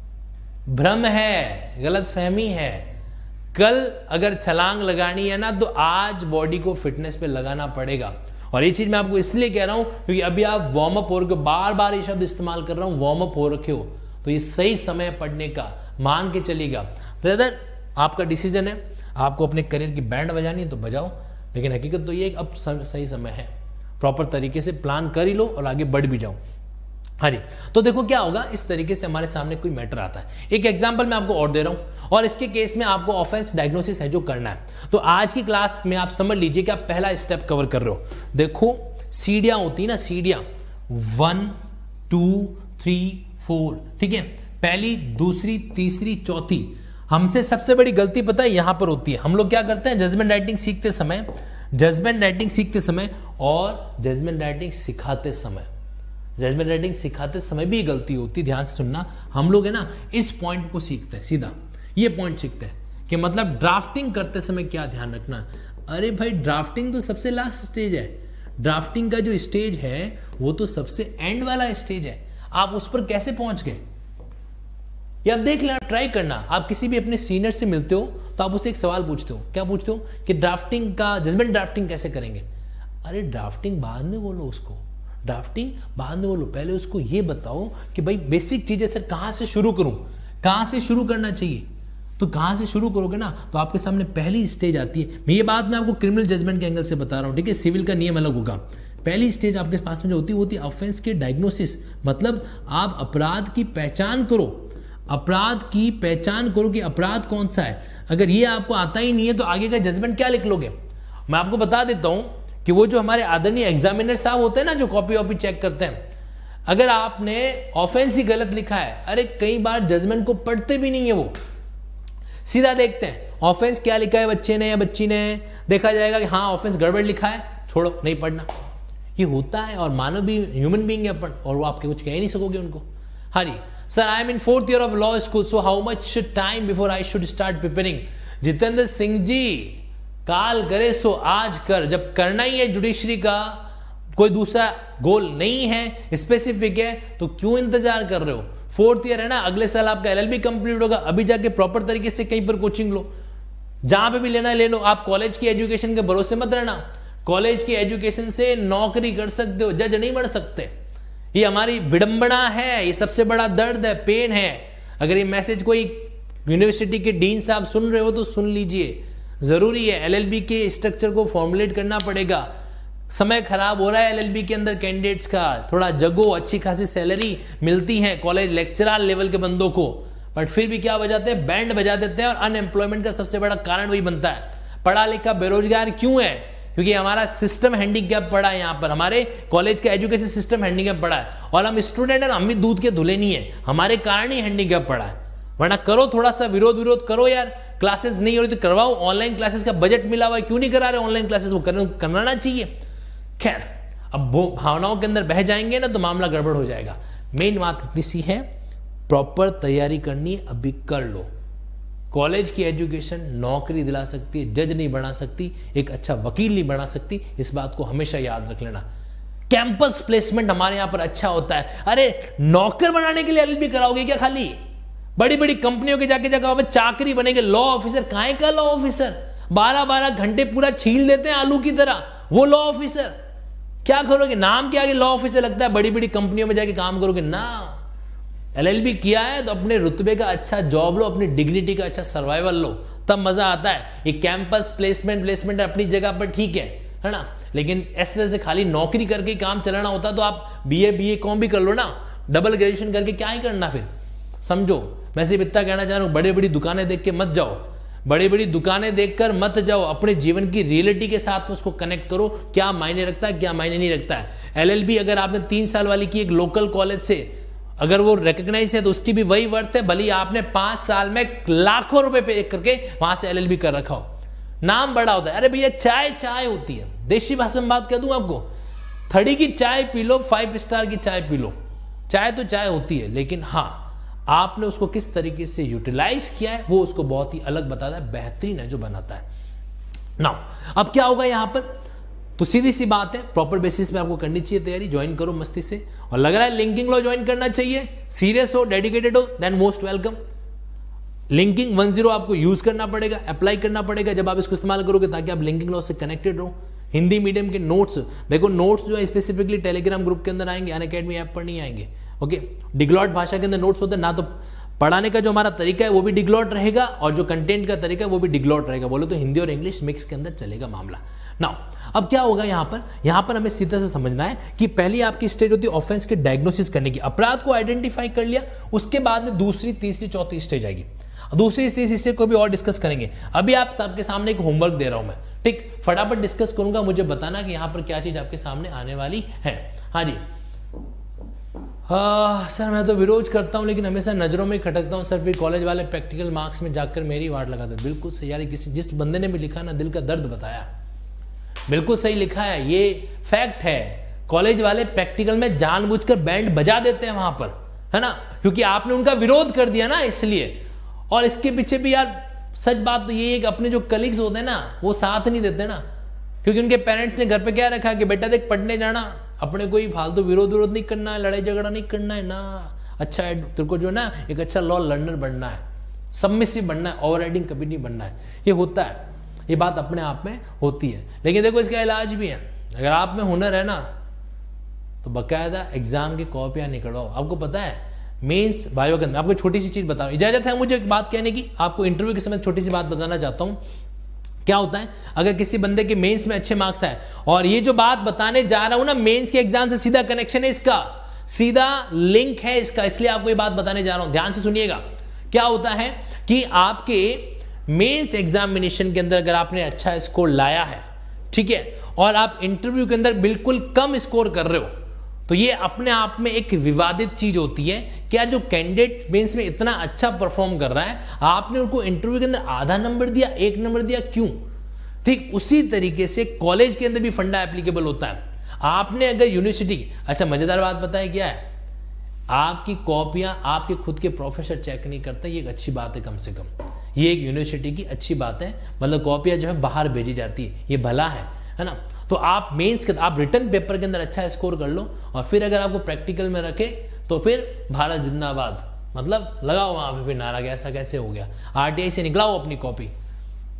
भ्रम है, गलत फहमी है। कल अगर छलांग लगानी है ना तो आज बॉडी को फिटनेस पे लगाना पड़ेगा। और ये चीज मैं आपको इसलिए कह रहा हूं क्योंकि अभी आप वार्म अप हो रखे हो, बार बार ये शब्द इस्तेमाल कर रहा हूं, वार्म अप हो रखे हो, तो ये सही समय पढ़ने का मान के चलिएगा। ब्रदर आपका डिसीजन है, आपको अपने करियर की बैंड बजानी है तो बजाओ, लेकिन हकीकत तो ये अब सही समय है, प्रॉपर तरीके से प्लान कर ही लो और आगे बढ़ भी जाओ। हाँ जी, तो देखो क्या होगा, इस तरीके से हमारे सामने कोई मैटर आता है। एक एग्जांपल मैं आपको और दे रहा हूं और इसके केस में आपको ऑफेंस डायग्नोसिस है जो करना है। तो आज की क्लास में आप समझ लीजिए कि आप पहला स्टेप कवर कर रहे हो। देखो सीढ़ियां होती ना, सीढ़ियां 1 2 3 4, ठीक है, पहली दूसरी तीसरी चौथी। हमसे सबसे बड़ी गलती पता है यहां पर होती है, हम लोग क्या करते हैं जजमेंट राइटिंग सीखते समय, जजमेंट राइटिंग सीखते समय और जजमेंट राइटिंग सिखाते समय, जजमेंट राइटिंग सिखाते समय भी गलती होती है। ध्यान से सुनना, हम लोग है ना इस पॉइंट को सीखते हैं, सीधा ये पॉइंट सीखते हैं कि मतलब ड्राफ्टिंग करते समय क्या ध्यान रखना। अरे भाई ड्राफ्टिंग तो सबसे लास्ट स्टेज है, ड्राफ्टिंग का जो स्टेज है वो तो सबसे एंड वाला स्टेज है, आप उस पर कैसे पहुंच गए ये आप देख लेना, ट्राई करना। आप किसी भी अपने सीनियर से मिलते हो तो आप उससे एक सवाल पूछते हो, क्या पूछते हो कि ड्राफ्टिंग का जजमेंट ड्राफ्टिंग कैसे करेंगे। अरे ड्राफ्टिंग बाद में बोलो, उसको ड्राफ्टिंग बाद में बोलो, पहले उसको ये बताओ कि भाई बेसिक चीजें सर कहां से शुरू करूं, कहां से शुरू करना चाहिए। तो कहां से शुरू करोगे ना तो आपके सामने पहली स्टेज आती है। मैं ये बात मैं आपको क्रिमिनल जजमेंट के एंगल से बता रहा हूं, ठीक है, सिविल का नियम अलग होगा। पहली स्टेज आपके पास में जो होती है वो होती है ऑफेंस के डायग्नोसिस, मतलब आप अपराध की पहचान करो, अपराध की पहचान करो कि अपराध कौन सा है। अगर ये आपको आता ही नहीं है तो आगे का जजमेंट क्या लिख लोगे। मैं आपको बता देता हूं कि वो जो हमारे आदरणीय एग्जामिनर साहब होते हैं ना जो कॉपी वॉपी चेक करते हैं, अगर आपने ऑफेंस ही गलत लिखा है, अरे कई बार जजमेंट को पढ़ते भी नहीं है, वो सीधा देखते हैं ऑफेंस क्या लिखा है बच्चे ने या बच्ची ने, देखा जाएगा कि हाँ ऑफेंस गड़बड़ लिखा है, छोड़ो नहीं पढ़ना। ये होता है और मानव भी ह्यूमन बीइंग है अपन, और वो आपके कुछ कह ही नहीं सकोगे उनको। हाँ जी sir, I am in 4th year of law school, so how much time before I should start preparing? Jitendra Singh ji, call करे सो आज कर, जब करना ही है जुडिशरी का, कोई दूसरा गोल नहीं है, स्पेसिफिक है, तो क्यों इंतजार कर रहे हो। 4th year है ना, अगले साल आपका LLB कंप्लीट होगा, अभी जाके प्रॉपर तरीके से कहीं पर कोचिंग लो, जहां पे भी लेना ले लो। आप कॉलेज की एजुकेशन के भरोसे मत रहना, कॉलेज की एजुकेशन से नौकरी कर सकते हो, जज नहीं बन सकते। ये हमारी विडंबना है, ये सबसे बड़ा दर्द है, पेन है। अगर ये मैसेज कोई यूनिवर्सिटी के डीन साहब सुन रहे हो तो सुन लीजिए, जरूरी है। एलएलबी के स्ट्रक्चर को फॉर्मुलेट करना पड़ेगा। समय खराब हो रहा है एलएलबी के अंदर कैंडिडेट्स का, थोड़ा जगो, अच्छी खासी सैलरी मिलती है कॉलेज लेक्चरर लेवल के बंदों को, बट फिर भी क्या बजाते हैं, बैंड बजा देते हैं। और अनएम्प्लॉयमेंट का सबसे बड़ा कारण वही बनता है। पढ़ा लिखा बेरोजगार क्यों है? क्योंकि हमारा सिस्टम हैंडीकैप पड़ा है। यहाँ पर हमारे कॉलेज का एजुकेशन सिस्टम हैंडीकैप पड़ा है, और हम स्टूडेंट हैं, हम भी दूध के धुले नहीं है, हमारे कारण ही हैंडीकैप पड़ा है। वरना करो थोड़ा सा विरोध करो यार, क्लासेस नहीं हो रही तो करवाओ। ऑनलाइन क्लासेस का बजट मिला हुआ है, क्यों नहीं करा रहे ऑनलाइन क्लासेस? वो करना चाहिए। खैर, अब वो भावनाओं के अंदर बह जाएंगे ना तो मामला गड़बड़ हो जाएगा। मेन बात इतनी सी है, प्रॉपर तैयारी करनी है, अभी कर लो। कॉलेज की एजुकेशन नौकरी दिला सकती है, जज नहीं बना सकती, एक अच्छा वकील नहीं बना सकती। इस बात को हमेशा याद रख लेना। कैंपस प्लेसमेंट हमारे यहां पर अच्छा होता है। अरे नौकर बनाने के लिए एलएलबी कराओगे क्या? खाली बड़ी बड़ी कंपनियों के जाके जगह चाकरी बनेंगे। लॉ ऑफिसर, काहे का लॉ ऑफिसर? 12-12 घंटे पूरा छील देते हैं आलू की तरह, वो लॉ ऑफिसर। क्या करोगे? नाम के आगे लॉ ऑफिसर लगता है, बड़ी बड़ी कंपनियों में जाके काम करोगे ना। एलएलबी किया है तो अपने रुतबे का अच्छा जॉब लो, अपनी डिग्निटी का अच्छा सर्वाइवल लो, तब मजा आता है। ये कैंपस प्लेसमेंट अपनी जगह पर ठीक है ना, लेकिन इस तरह से खाली नौकरी करके काम चलाना होता तो आप बीए कॉम भी कर लो ना, डबल ग्रेजुएशन करके क्या ही करना फिर। समझो, मैं सिर्फ इतना कहना चाह रहा हूं, बड़ी बड़ी दुकानें देख के मत जाओ, बड़ी बड़ी दुकानें देखकर मत जाओ। अपने जीवन की रियलिटी के साथ में उसको कनेक्ट करो, क्या मायने रखता है, क्या मायने नहीं रखता है। एलएलबी अगर आपने 3 साल वाली की एक लोकल कॉलेज से, अगर वो रिकॉग्नाइज है तो उसकी भी वही वर्थ है, भले आपने 5 साल में लाखों रुपए पे करके वहां से एलएलबी कर रखा हो। नाम बड़ा होता है। अरे भैया चाय होती है, देशी भाषा में बात कर दूं आपको, 30 की चाय पी लो, 5 स्टार की चाय पी लो, चाय तो चाय होती है, लेकिन हाँ आपने उसको किस तरीके से यूटिलाइज किया है वो उसको बहुत ही अलग बताता है, बेहतरीन है जो बनाता है। नाउ अब क्या होगा यहां पर, तो सीधी सी बात है, प्रॉपर बेसिस पे आपको करनी चाहिए तैयारी, ज्वाइन करो मस्ती से। और लग रहा है लिंकिंग लॉ ज्वाइन करना चाहिए, सीरियस हो, डेडिकेटेड हो, देन मोस्ट वेलकम। लिंकिंग 10 आपको यूज करना पड़ेगा, अप्लाई करना पड़ेगा जब आप इसको इस्तेमाल करोगे, ताकि आप लिंकिंग लॉ से कनेक्टेड रहो। हिंदी मीडियम के नोट्स देखो, नोट्स जो है स्पेसिफिकली टेलीग्राम ग्रुप के अंदर आएंगे, अनअकैडमी ऐप पर नहीं आएंगे। ओके, डिग्लॉट भाषा के अंदर नोट्स होते हैं ना, तो पढ़ाने का जो हमारा तरीका है वो भी डिग्लॉट रहेगा, और जो कंटेंट का तरीका है वो भी डिग्लॉट रहेगा। बोलो तो हिंदी और इंग्लिश मिक्स के अंदर चलेगा मामला। नाउ अब क्या होगा यहां पर हमें सीधा से समझना है कि पहली आपकी स्टेज होती है ऑफेंस के डायग्नोसिस करने की, अपराध को आइडेंटिफाई कर लिया, उसके बाद में दूसरी, तीसरी, चौथी स्टेज आएगी। दूसरी तीसरी स्टेज को भी और डिस्कस करेंगे। अभी आप सबके सामने एक होमवर्क दे रहा हूं मैं, ठीक, फटाफट डिस्कस करूंगा, मुझे बताना कि यहां पर क्या चीज आपके सामने आने वाली है। हाँ जी, सर मैं तो विरोध करता हूं, लेकिन हमेशा नजरों में खटकता हूं सर, फिर कॉलेज वाले प्रैक्टिकल मार्क्स में जाकर मेरी वाट लगाते। बिल्कुल सही यार, किसी जिस बंदे ने भी लिखा ना, दिल का दर्द बताया, बिल्कुल सही लिखा है, ये फैक्ट है। कॉलेज वाले प्रैक्टिकल में जानबूझकर बैंड बजा देते हैं वहां पर, है ना, क्योंकि आपने उनका विरोध कर दिया ना, इसलिए। और इसके पीछे भी यार सच बात तो ये है कि अपने जो कलीग्स होते हैं ना, वो साथ नहीं देते ना, क्योंकि उनके पेरेंट्स ने घर पे क्या रखा कि बेटा देख पढ़ने जाना, अपने कोई फालतू विरोध नहीं करना है, लड़ाई झगड़ा नहीं करना है ना, अच्छा है तेरे को जो ना एक अच्छा लॉ लर्नर बनना है, सबमिसिव बनना है, ओवर राइडिंग कभी नहीं बनना है। ये होता है, ये बात अपने आप में होती है, लेकिन देखो इसका इलाज भी है। अगर आप में हुनर है ना, तो बाकायदा एग्जाम की कॉपियां निकलवाओ। आपको पता है मेंस बायो के अंदर, आपको छोटी सी चीज बता रहा हूं, इजाजत है मुझे एक बात कहने की, आपको इंटरव्यू के समय छोटी सी बात बताना चाहता हूं। क्या होता है, अगर किसी बंदे के मेंस में अच्छे मार्क्स आए, और ये जो बात बताने जा रहा हूं ना, मेंस के एग्जाम से सीधा कनेक्शन है इसका, सीधा लिंक है इसका, इसलिए आपको ये बात बताने जा रहा हूं, ध्यान से सुनिएगा। क्या होता है कि आपके मेंस एग्जामिनेशन के अंदर अगर आपने अच्छा स्कोर लाया है, ठीक है, और आप इंटरव्यू के अंदर बिल्कुल कम स्कोर कर रहे हो, तो ये अपने आप में एक विवादित चीज होती है। क्या जो कैंडिडेट मेंस में इतना अच्छा परफॉर्म कर रहा है, आपने उनको इंटरव्यू के अंदर आधा नंबर दिया, 1 नंबर दिया, क्यों? ठीक उसी तरीके से कॉलेज के अंदर भी फंडा एप्लीकेबल होता है। आपने अगर यूनिवर्सिटी, अच्छा मजेदार बात पता है क्या है, आपकी कॉपियां आपके खुद के प्रोफेसर चेक नहीं करते, ये एक अच्छी बात है, कम से कम ये एक यूनिवर्सिटी की अच्छी बात है, मतलब कॉपियां जो है बाहर भेजी जाती है, ये भला है ना। तो आप मेंस के, आप रिटर्न पेपर के अंदर अच्छा स्कोर कर लो, और फिर अगर आपको प्रैक्टिकल में रखे तो फिर भारत जिंदाबाद, मतलब लगाओ वहां पे फिर नारा, ऐसा कैसे हो गया, आरटीआई से निकलाओ अपनी कॉपी।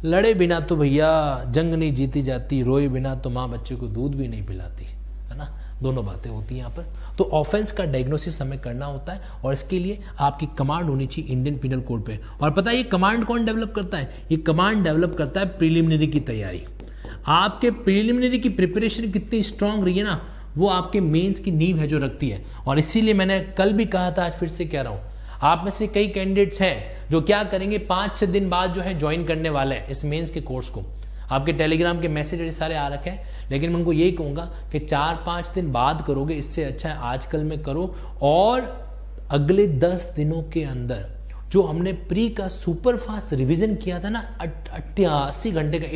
लड़े बिना तो भैया जंग नहीं जीती जाती, रोए बिना तो माँ बच्चे को दूध भी नहीं पिलाती, है ना, दोनों बातें होती हैं यहाँ पर। तो ऑफेंस का डायग्नोसिस हमें करना होता है और इसके लिए आपकी कमांड होनी चाहिए इंडियन पिनल कोड पे। और पता है ये कमांड कौन डेवलप करता है? ये कमांड डेवलप करता है प्रीलिमिनरी की तैयारी। आपके प्रीलिमिनरी की प्रिपरेशन कितनी स्ट्रांग रही है ना, वो आपके मेंस की नींव है जो रखती है। और इसीलिए मैंने कल भी कहा था, आज फिर से कह रहा हूँ, आप में से कई कैंडिडेट्स हैं जो क्या करेंगे 5-6 दिन बाद जो है ज्वाइन करने वाले हैं इस मेंस के कोर्स को। आपके टेलीग्राम के मैसेज सारे आ रखे हैं, लेकिन मैं उनको यही कहूँगा कि 4-5 दिन बाद करोगे, इससे अच्छा है आजकल में करो। और अगले 10 दिनों के अंदर जो हमने प्री का सुपर फास्ट रिविजन किया था ना 80 घंटे का,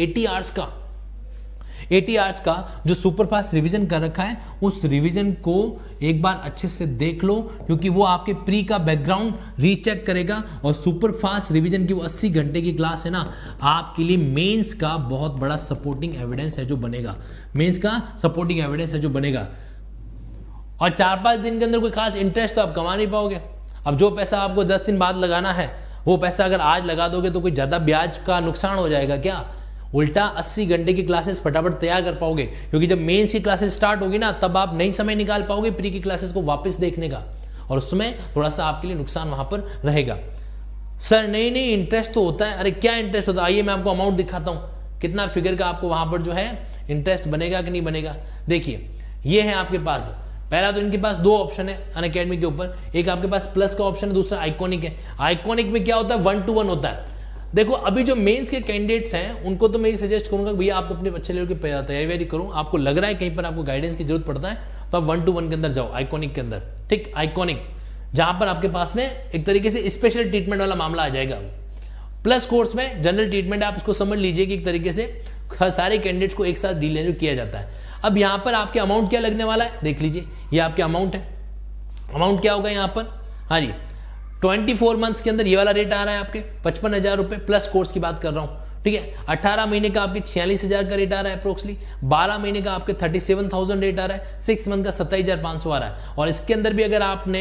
80 आवर्स का जो सुपर फास्ट रिवीजन कर रखा है, उस रिवीजन को एक बार अच्छे से देख लो, क्योंकि वो आपके प्री का बैकग्राउंड रीचेक करेगा। और सुपर फास्ट रिवीजन की वो 80 घंटे की क्लास है ना, आपके लिए मेंस का बहुत बड़ा सपोर्टिंग एविडेंस है जो बनेगा, मेंस का सपोर्टिंग एविडेंस है जो बनेगा। और 4-5 दिन के अंदर कोई खास इंटरेस्ट तो आप कमा नहीं पाओगे। अब जो पैसा आपको 10 दिन बाद लगाना है, वो पैसा अगर आज लगा दोगे तो कोई ज़्यादा ब्याज का नुकसान हो जाएगा क्या? उल्टा 80 घंटे की क्लासेस फटाफट तैयार कर पाओगे, क्योंकि जब मेंस की क्लासेस स्टार्ट होगी ना, तब आप नहीं समय निकाल पाओगे प्री की क्लासेस को वापस देखने का, और उसमें थोड़ा सा आपके लिए नुकसान वहां पर रहेगा। सर नहीं इंटरेस्ट तो होता है। अरे क्या इंटरेस्ट होता है? आइए मैं आपको अमाउंट दिखाता हूं, कितना फिगर का आपको वहां पर जो है इंटरेस्ट बनेगा कि नहीं बनेगा। देखिए ये है आपके पास, पहला तो इनके पास 2 ऑप्शन है अनअकैडमी के ऊपर, एक आपके पास प्लस का ऑप्शन है, दूसरा आइकॉनिक है। आइकॉनिक में क्या होता है? 1-to-1 होता है। देखो अभी जो मेंस के कैंडिडेट्स हैं उनको तो मैं ये सजेस्ट करूंगा भैया आप तो अपने अच्छे लेवल की तैयारी करो। आपको लग रहा है कहीं पर आपको गाइडेंस की जरूरत पड़ता है तो आप 1-to-1 के अंदर जाओ, आइकॉनिक के अंदर, ठीक। आइकॉनिक जहां पर आपके पास में एक तरीके से स्पेशल ट्रीटमेंट वाला मामला आ जाएगा। प्लस कोर्स में जनरल ट्रीटमेंट, आप इसको समझ लीजिए कि एक तरीके से सारे कैंडिडेट्स को एक साथ डील किया जाता है। अब यहां पर आपके अमाउंट क्या लगने वाला है, देख लीजिए, ये आपके अमाउंट है। अमाउंट क्या होगा यहां पर? हाँ जी, 24 मंथ्स के अंदर ये वाला रेट आ रहा है आपके 55,000 रुपए, प्लस कोर्स की बात कर रहा हूं, ठीक है। 18 महीने का आपके 46,000 का रेट आ रहा है अप्रोक्सली, 12 महीने का आपके 37,000 रेट आ रहा है, 6 मंथ का 27,500 आ रहा है। और इसके अंदर भी अगर आपने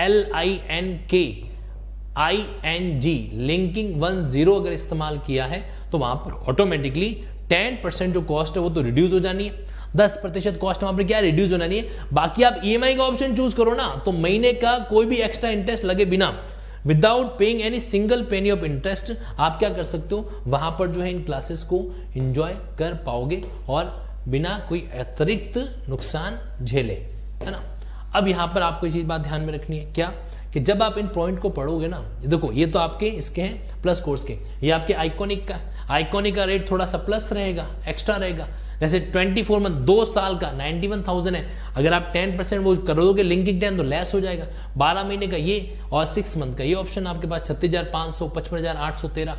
LINKING लिंकिंग 10 अगर इस्तेमाल किया है तो वहां पर ऑटोमेटिकली 10% जो कॉस्ट है वो तो रिड्यूस हो जानी है, 10% कॉस्ट वहां पर क्या रिड्यूस होना नहीं है। बाकी आप EMI का ऑप्शन चूज करो ना, तो महीने का कोई भी एक्स्ट्रा इंटरेस्ट लगे बिना, without paying any single penny of interest, आप क्या कर सकते हो वहां पर जो है इन क्लासेस को एंजॉय कर पाओगे और बिना कोई अतिरिक्त नुकसान झेले, है ना। अब यहां पर आपको एक चीज बात ध्यान में रखनी है, क्या कि जब आप इन पॉइंट को पढ़ोगे ना, देखो ये तो आपके इसके हैं प्लस कोर्स के, ये आपके आइकॉनिक का, आइकॉनिक का रेट थोड़ा सा प्लस रहेगा, एक्स्ट्रा रहेगा। जैसे 24 मंथ 2 साल का 91,000 है, अगर आप 10% वो करोगे लिंकिंग 10 तो लेस हो जाएगा। 12 महीने का ये और 6 मंथ का ये ऑप्शन आपके पास 36,500, 55,813।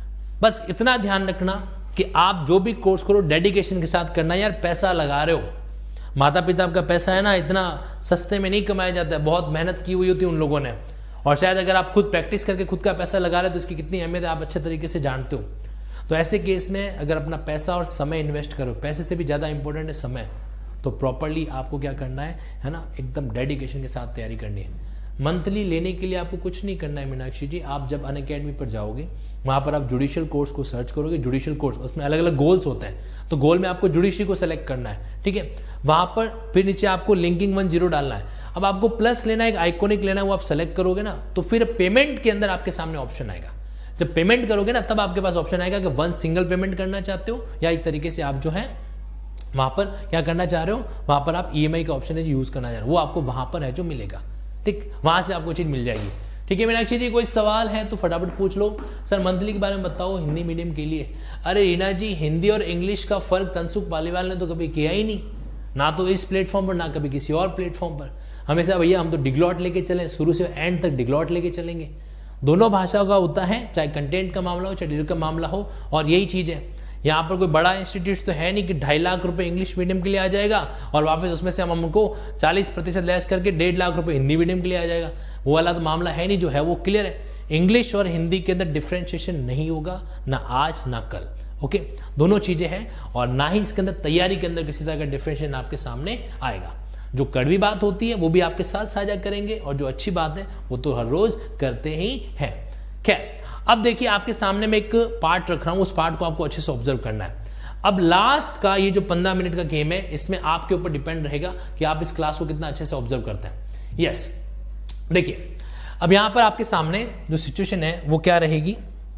बस इतना ध्यान रखना कि आप जो भी कोर्स करो डेडिकेशन के साथ करना। यार पैसा लगा रहे हो, माता पिता का पैसा है ना, इतना सस्ते में नहीं कमाया जाता है, बहुत मेहनत की हुई होती है उन लोगों ने। और शायद अगर आप खुद प्रैक्टिस करके खुद का पैसा लगा रहे हो तो इसकी कितनी अहमियत है आप अच्छे तरीके से जानते हो। तो ऐसे केस में अगर अपना पैसा और समय इन्वेस्ट करो, पैसे से भी ज़्यादा इंपॉर्टेंट है समय, तो प्रॉपरली आपको क्या करना है ना, एकदम डेडिकेशन के साथ तैयारी करनी है। मंथली लेने के लिए आपको कुछ नहीं करना है मीनाक्षी जी, आप जब अनअकैडमी पर जाओगे वहाँ पर आप जुडिशियल कोर्स को सर्च करोगे, जुडिशियल कोर्स उसमें अलग अलग गोल्स होते हैं, तो गोल में आपको जुडिशरी को सेलेक्ट करना है, ठीक है। वहाँ पर फिर नीचे आपको लिंकिंग 10 डालना है। अब आपको प्लस लेना है, एक आइकॉनिक लेना है, वो आप सेलेक्ट करोगे ना, तो फिर पेमेंट के अंदर आपके सामने ऑप्शन आएगा। जब पेमेंट करोगे ना तब आपके पास ऑप्शन आएगा कि 1 सिंगल पेमेंट करना चाहते हो या एक तरीके से आप जो है वहां पर क्या करना चाह रहे हो, वहां पर आप EMI का ऑप्शन है यूज करना चाह रहे हो, वो आपको वहां पर है जो मिलेगा, ठीक, वहां से आपको चीज मिल जाएगी, ठीक है। मीनाक्षी जी कोई सवाल है तो फटाफट पूछ लो। सर मंथली के बारे में बताओ हिंदी मीडियम के लिए। अरे रीना जी हिंदी और इंग्लिश का फर्क तनसुख पालीवाल ने तो कभी किया ही नहीं, ना तो इस प्लेटफॉर्म पर ना कभी किसी और प्लेटफॉर्म पर। हमेशा भैया हम तो डिग्लॉट लेके चले, शुरू से एंड तक डिग्लॉट लेके चलेंगे। दोनों भाषाओं का होता है, चाहे कंटेंट का मामला हो चाहे डिलीवरी का मामला हो, और यही चीज़ है। यहाँ पर कोई बड़ा इंस्टीट्यूट तो है नहीं कि 2.5 लाख रुपए इंग्लिश मीडियम के लिए आ जाएगा और वापस उसमें से हम हमको 40% लेस करके 1.5 लाख रुपए हिंदी मीडियम के लिए आ जाएगा, वो वाला तो मामला है नहीं। जो है वो क्लियर है, इंग्लिश और हिंदी के अंदर डिफ्रेंशिएशन नहीं होगा, ना आज ना कल, ओके। दोनों चीज़ें हैं और ना ही इसके अंदर तैयारी के अंदर किसी तरह का डिफ्रेंशिएशन आपके सामने आएगा। जो कड़वी बात होती है वो भी आपके साथ साझा करेंगे और जो अच्छी बात है वो तो हर रोज करते ही हैं। खैर अब देखिए आपके सामने मैं एक पार्ट रख रहा हूं, उस पार्ट को आपको अच्छे से ऑब्जर्व करना है। अब लास्ट का ये जो 15 मिनट का गेम है, इसमें आपके ऊपर डिपेंड रहेगा कि आप इस क्लास को कितना अच्छे से ऑब्जर्व करते हैं। यस, देखिए अब यहां पर आपके सामने जो सिचुएशन है वो क्या रहेगी,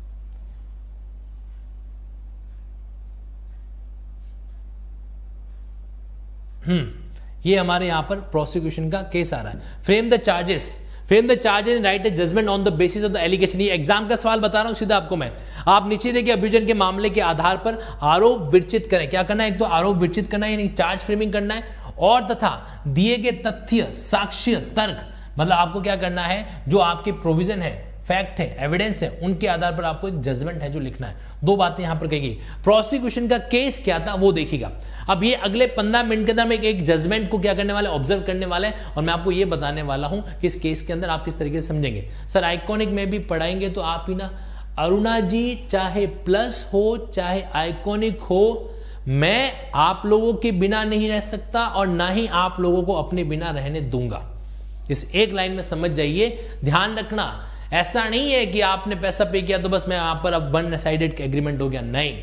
ये हमारे यहां पर प्रोसिक्यूशन का केस आ रहा है। Frame the charges and write a judgement on the basis of the allegation. ये एग्जाम का सवाल बता रहा हूं सीधा आपको मैं। आप नीचे देखिए, अभियोजन के मामले के आधार पर आरोप विरचित करें। क्या करना है, एक तो आरोप विरचित करना है यानी चार्ज फ्रेमिंग करना है, और तथा दिए गए तथ्य, साक्ष्य, तर्क, मतलब आपको क्या करना है, जो आपके प्रोविजन है, फैक्ट है, एविडेंस है, उनके आधार पर आपको एक जजमेंट है जो लिखना है। दो बातें यहां पर कही गई। प्रोसिक्यूशन का केस क्या था वो देखिएगा। अब ये अगले 15 मिनट के अंदर में एक जजमेंट को क्या करने वाले, ऑब्जर्व करने वाले हैं, और मैं आपको ये बताने वाला हूं कि इस केस के अंदर आप किस तरीके से समझेंगे। सर आइकॉनिक में भी पढ़ाएंगे तो आप ही ना, अरुणा जी चाहे प्लस हो चाहे आइकॉनिक हो, मैं आप लोगों के बिना नहीं रह सकता और ना ही आप लोगों को अपने बिना रहने दूंगा। इस एक लाइन में समझ जाइए, ध्यान रखना। ऐसा नहीं है कि आपने पैसा पे किया तो बस मैं यहां पर अब वन साइडेड एग्रीमेंट हो गया, नहीं,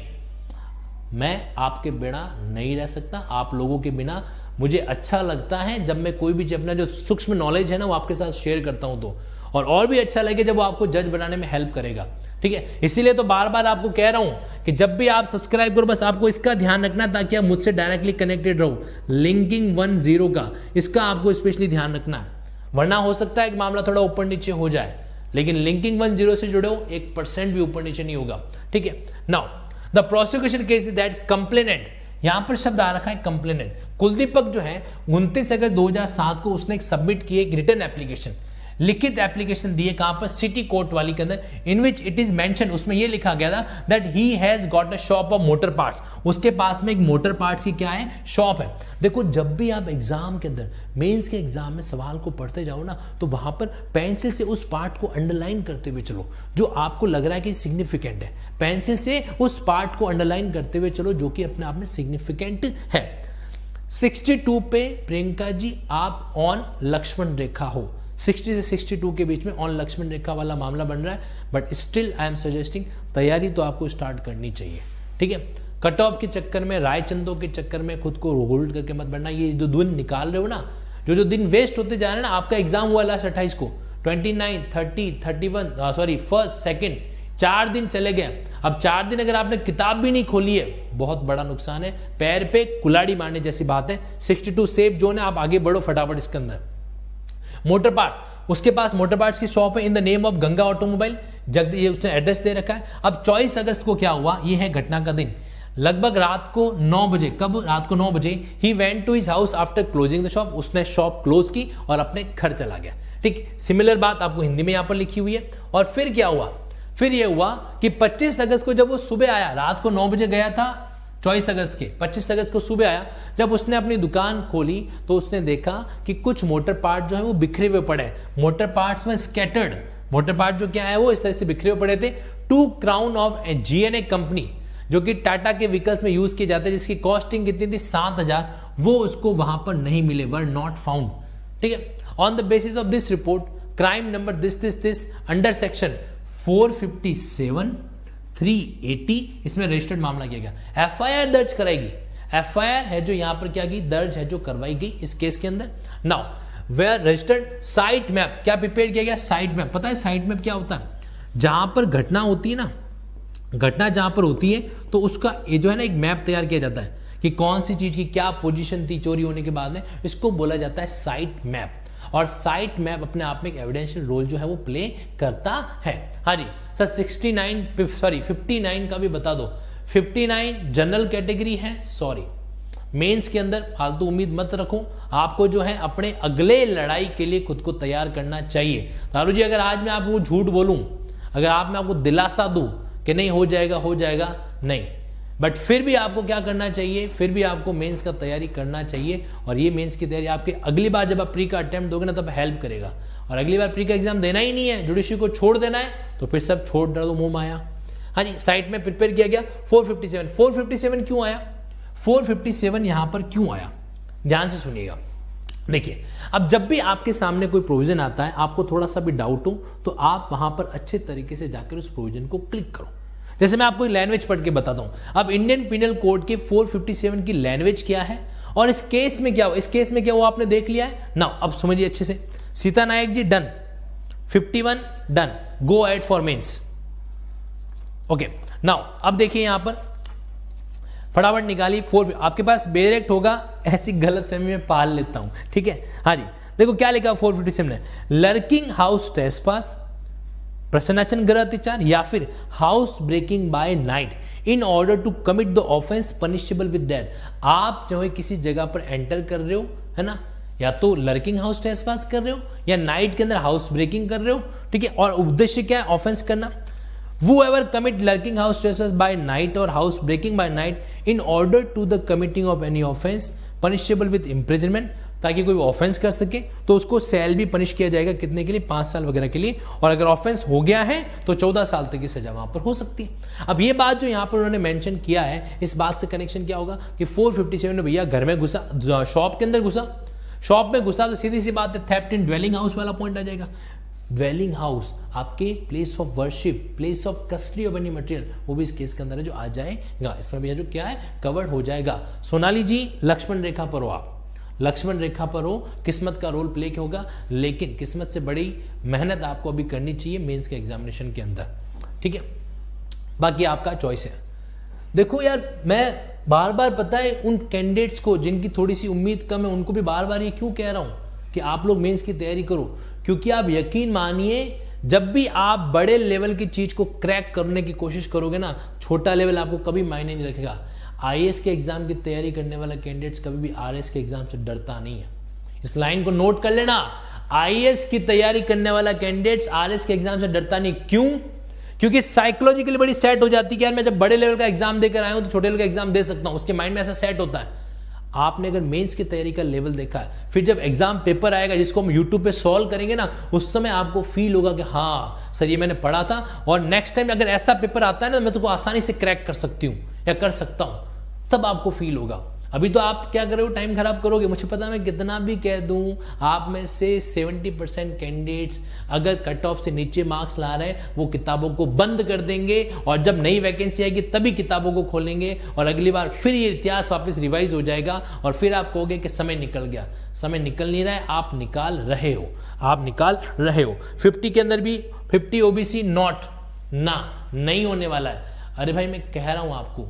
मैं आपके बिना नहीं रह सकता। आप लोगों के बिना मुझे अच्छा लगता है जब मैं कोई भी अपना जो सूक्ष्म नॉलेज है ना वो आपके साथ शेयर करता हूं तो, और भी अच्छा लगे जब वो आपको जज बनाने में हेल्प करेगा। ठीक है, इसीलिए तो बार बार आपको कह रहा हूं कि जब भी आप सब्सक्राइब करो बस आपको इसका ध्यान रखना ताकि आप मुझसे डायरेक्टली कनेक्टेड रहो। लिंकिंग 10 का, इसका आपको स्पेशली ध्यान रखना है, वरना हो सकता है कि मामला थोड़ा ऊपर नीचे हो जाए, लेकिन लिंकिंग 10 से जुड़े हो 1% भी ऊपर नीचे नहीं होगा। ठीक है, now the prosecution case is that complainant, यहां पर शब्द आ रखा है कंप्लेनेंट। कुलदीपक जो है 29 अगस्त 2007 को उसने एक सबमिट की एक रिटर्न एप्लीकेशन, लिखित एप्लीकेशन दिए, कहां पर, सिटी कोर्ट वाली के अंदर, in which it is mention, उसमें यह लिखा गया था that he has got a shop of motor parts, उसके पास में एक मोटर पार्ट्स की क्या है, शॉप है। देखो जब भी आप एग्जाम के अंदर, मेंस के एग्जाम में सवाल को पढ़ते जाओ ना, तो वहां पर पेंसिल से उस पार्ट को अंडरलाइन करते हुए चलो जो आपको लग रहा है कि सिग्निफिकेंट है, पेंसिल से उस पार्ट को अंडरलाइन करते हुए चलो जो कि अपने आप में सिग्निफिकेंट है। 62 पे प्रियंका जी आप ऑन लक्ष्मण रेखा हो, 60 से 62 के बीच में ऑन लक्ष्मण रेखा वाला मामला बन रहा है, but still I am suggesting तैयारी तो आपको स्टार्ट करनी चाहिए। ठीक है, कट ऑफ के चक्कर में, रायचंदों के चक्कर में खुद को होल्ड करके मत बढ़ना। ये जो दिन निकाल रहे हो ना, जो दिन वेस्ट होते जा रहे हैं ना, आपका एग्जाम हुआ लास्ट 28 को, 29, 30, 31 सॉरी 1st, 2nd 4 दिन चले गए। अब 4 दिन अगर आपने किताब भी नहीं खोली है, बहुत बड़ा नुकसान है, पैर पे कुल्हाड़ी मारने जैसी बात है। 62 सेफ जोन है, आप आगे बढ़ो फटाफट इसके अंदर। मोटर पार्ट्स, उसके पास मोटर पार्ट्स की शॉप है in the name of Ganga automobile, ये उसने एड्रेस दे रखा है। अब 24 अगस्त को क्या हुआ, ये है घटना का दिन, लगभग रात को 9 बजे, कब, रात को 9 बजे, he went to his house after closing the shop, उसने शॉप क्लोज की और अपने घर चला गया। ठीक, सिमिलर बात आपको हिंदी में यहां पर लिखी हुई है। और फिर क्या हुआ, फिर यह हुआ कि 25 अगस्त को जब वो सुबह आया, रात को 9 बजे गया था 24 अगस्त के, 25 अगस्त को सुबह आया, जब उसने अपनी दुकान खोली तो उसने देखा कि कुछ मोटर पार्ट जो है वो बिखरे हुए पड़े हैं। मोटर पार्ट्स में स्कैटर्ड, मोटर पार्ट जो क्या है वो इस तरह से बिखरे हुए पड़े थे। 2 क्राउन ऑफ GNA कंपनी, जो कि टाटा के व्हीकल्स में यूज किए जाते हैं, जिसकी कॉस्टिंग कितनी थी 7000, वो उसको वहां पर नहीं मिले, वर नॉट फाउंड। ठीक है, on the basis of this report crime number this under section 457, 380 इसमें रजिस्टर्ड मामला किया गया। FIR दर्ज कराएगी, FIR है जो यहां पर क्या की दर्ज है, जो करवाई गई इस केस के अंदर। Now where registered site map, क्या प्रिपेयर किया गया, साइट मैप। पता है साइट मैप क्या होता है, जहां पर घटना होती है ना, घटना जहां पर होती है तो उसका ये जो है ना एक मैप तैयार किया जाता है कि कौन सी चीज की क्या पोजीशन थी चोरी होने के बाद में, इसको बोला जाता है साइट मैप। और साइट मैप अपने आप में एक एविडेंशियल रोल जो है वो प्ले करता है। हाँ जी सर, 59 का भी बता दो। 59 जनरल कैटेगरी है, सॉरी मेंस के अंदर फालतू उम्मीद मत रखो, आपको जो है अपने अगले लड़ाई के लिए खुद को तैयार करना चाहिए। तारू जी अगर आज मैं आपको झूठ बोलूं, अगर आप मैं आपको दिलासा दूं कि नहीं हो जाएगा, नहीं, बट फिर भी आपको क्या करना चाहिए, फिर भी आपको मेंस का तैयारी करना चाहिए। और ये मेंस की तैयारी आपके अगली बार जब आप प्री का अटेम्प्ट दोगे ना तब हेल्प करेगा। और अगली बार प्री का एग्जाम देना ही नहीं है, जुडिशरी को छोड़ देना है, तो फिर सब छोड़ दो मुंह माया। हाँ जी, साइट में प्रिपेयर किया गया 457 क्यों आया, 457 यहां पर क्यों आया, ध्यान से सुनिएगा। देखिए, अब जब भी आपके सामने कोई प्रोविजन आता है, आपको थोड़ा सा भी डाउट हो तो आप वहां पर अच्छे तरीके से जाकर उस प्रोविजन को क्लिक करो। जैसे मैं आपको लैंग्वेज पढ़ के बताता हूं। अब इंडियन पिनल कोड के 457 की लैंग्वेज क्या है और इस केस में क्या हो, इस केस में क्या हुआ आपने देख लिया है ना। अब समझिए अच्छे से। Sita Nayak ji done, 51 done, go ahead for mains. Okay now अब देखिए यहां पर फटाफट निकालिए 4। आपके पास डायरेक्ट होगा, ऐसी गलतफहमी में पाल लेता हूं, ठीक है। हाँ जी देखो क्या लिखा 457 में, लर्किंग हाउस ट्रेसपास, प्रसन्नाचन गृह अत्याचार या फिर house breaking by night in order to commit the offence punishable with death. आप जो है किसी जगह पर एंटर कर रहे हो, है ना, या तो लर्किंग हाउस ट्रेसपास कर रहे हो या नाइट के अंदर हाउस ब्रेकिंग कर रहे हो, ठीक है। और उद्देश्य क्या है, ऑफेंस करना। Whoever commit lurking house trespass by night or house breaking by night in order to the committing of any offense punishable with imprisonment, ताकि कोई ऑफेंस कर सके तो उसको सेल भी पनिश किया जाएगा, कितने के लिए, 5 साल वगैरह के लिए। और अगर ऑफेंस हो गया है तो 14 साल तक की सजा वहां पर हो सकती है। अब ये बात जो यहां पर उन्होंने मेंशन किया है, इस बात से कनेक्शन क्या होगा कि 457 में भैया घर में घुसा, शॉप के अंदर घुसा, शॉप में घुसा तो सीधी सी बात है थेफ्ट इन ड्वेलिंग हाउस वाला पॉइंट आ जाएगा। ड्वेलिंग हाउस आपके place of worship, place of custody of any material, वो भी इस केस के अंदर है जो आ जाएगा। इसमें भी जो क्या है कवर्ड हो जाएगा। सोनाली जी लक्ष्मण रेखा पर हो, आप लक्ष्मण रेखा पर हो, किस्मत का रोल प्ले होगा, लेकिन किस्मत से बड़ी मेहनत आपको अभी करनी चाहिए मेंस के एग्जामिनेशन के अंदर, ठीक है। बाकी आपका चॉइस है। देखो यार मैं बार बार पता है उन कैंडिडेट्स को जिनकी थोड़ी सी उम्मीद कम है, उनको भी बार बार ये क्यों कह रहा हूं कि आप लोग मेंस की तैयारी करो, क्योंकि आप यकीन मानिए जब भी आप बड़े लेवल की चीज को क्रैक करने की कोशिश करोगे ना, छोटा लेवल आपको कभी मायने नहीं रखेगा। आईएएस के एग्जाम की तैयारी करने वाला कैंडिडेट्स कभी भी आरएस के एग्जाम से डरता नहीं है। इस लाइन को नोट कर लेना, आईएएस की तैयारी करने वाला कैंडिडेट्स आरएस के एग्जाम से डरता नहीं। क्यों? क्योंकि साइकोलॉजिकली बड़ी सेट हो जाती है कि यार मैं जब बड़े लेवल का एग्जाम देकर आया हूं तो छोटे लेवल का एग्जाम दे सकता हूं, उसके माइंड में ऐसा सेट होता है। आपने अगर मेंस की तैयारी का लेवल देखा है, फिर जब एग्जाम पेपर आएगा जिसको हम यूट्यूब पे सॉल्व करेंगे ना, उस समय आपको फील होगा कि हाँ सर ये मैंने पढ़ा था और नेक्स्ट टाइम अगर ऐसा पेपर आता है ना तो मैं तुमको आसानी से क्रैक कर सकती हूँ या कर सकता हूँ, तब आपको फील होगा। अभी तो आप क्या करोगे, टाइम खराब करोगे। मुझे पता है मैं कितना भी कह दूं, आप में से 70% कैंडिडेट्स अगर कट ऑफ से नीचे मार्क्स ला रहे हैं वो किताबों को बंद कर देंगे और जब नई वैकेंसी आएगी तभी किताबों को खोलेंगे और अगली बार फिर ये इतिहास वापस रिवाइज हो जाएगा और फिर आप कहोगे कि समय निकल गया। समय निकल नहीं रहा है, आप निकाल रहे हो, आप निकाल रहे हो। 50 के अंदर भी 50 ओबीसी नॉट ना नहीं होने वाला है। अरे भाई मैं कह रहा हूं आपको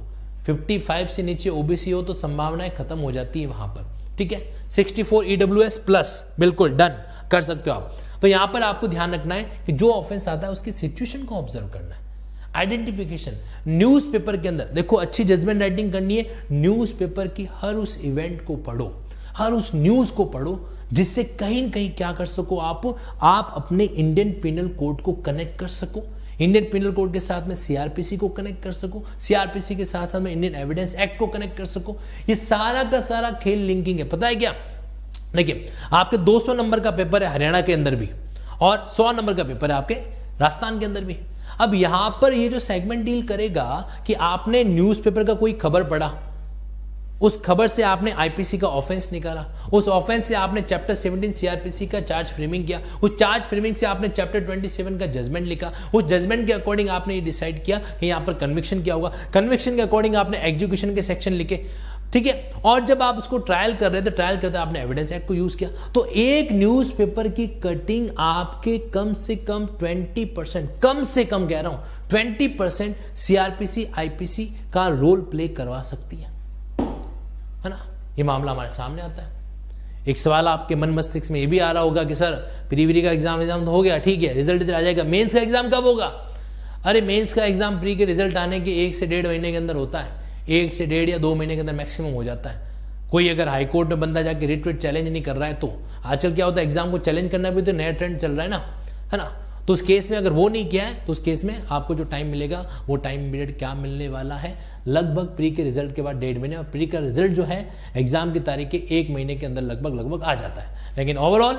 55 से नीचे ओबीसी हो तो संभावनाएं खत्म हो जाती है वहां पर, ठीक है। 64 ईडब्ल्यूएस प्लस बिल्कुल डन कर सकते हो आप। तो यहां पर आपको ध्यान रखना है कि जो ऑफेंस आता है उसकी सिचुएशन को ऑब्जर्व करना है। आइडेंटिफिकेशन, न्यूज़पेपर के अंदर देखो अच्छी जजमेंट राइटिंग करनी है। न्यूज़पेपर की हर उस इवेंट को पढ़ो, हर उस न्यूज को पढ़ो जिससे कहीं न कहीं क्या कर सको आप अपने इंडियन पिनल कोड को कनेक्ट कर सको, इंडियन पिनल कोड के साथ में सीआरपीसी को कनेक्ट कर सको, सीआरपीसी के साथ साथ में इंडियन एविडेंस एक्ट को कनेक्ट कर सको। ये सारा का सारा खेल लिंकिंग है। पता है क्या, देखिए आपके 200 नंबर का पेपर है हरियाणा के अंदर भी और 100 नंबर का पेपर है आपके राजस्थान के अंदर भी। अब यहां पर ये जो सेगमेंट डील करेगा कि आपने न्यूज़पेपर का कोई खबर पढ़ा, उस खबर से आपने आईपीसी का ऑफेंस निकाला, उस ऑफेंस से आपने चैप्टर 17 सीआरपीसी का चार्ज फ्रेमिंग किया, उस चार्ज फ्रेमिंग से आपने चैप्टर 27 का जजमेंट लिखा, उस जजमेंट के अकॉर्डिंग आपने ये डिसाइड किया कि यहां पर कन्विक्शन क्या होगा, कन्विक्शन के अकॉर्डिंग आपने एग्जीक्यूशन के सेक्शन लिखे, ठीक है। और जब आप उसको ट्रायल कर रहे थे, ट्रायल करते आपने एविडेंस एक्ट को यूज किया। तो एक न्यूज़पेपर की कटिंग आपके कम से कम 20%, कम से कम कह रहा हूं 20% सीआरपीसी आईपीसी का रोल प्ले करवा सकती है ना। ये मामला हमारे सामने आता है। एक सवाल आपके मन मस्तिष्क में ये भी आ रहा होगा कि सर प्री का एग्जाम तो हो गया, ठीक है, रिजल्ट आ जाएगा, मेंस का एग्जाम कब होगा? अरे मेंस का एग्जाम प्री के रिजल्ट आने के 1 से 1.5 महीने के अंदर होता है, 1 से 1.5 या 2 महीने के अंदर मैक्सिमम हो जाता है। कोई अगर हाईकोर्ट में बंदा जाके रिट चैलेंज नहीं कर रहा है तो आजकल क्या होता है, एग्जाम को चैलेंज करना भी तो नया ट्रेंड चल रहा है ना। तो उस केस में अगर वो नहीं किया है तो उस केस में आपको जो टाइम मिलेगा वो टाइम पीरियड क्या मिलने वाला है, लगभग प्री के रिजल्ट के बाद 1.5 महीने, और प्री का रिजल्ट जो है एग्जाम की तारीख के 1 महीने के अंदर लगभग आ जाता है। लेकिन overall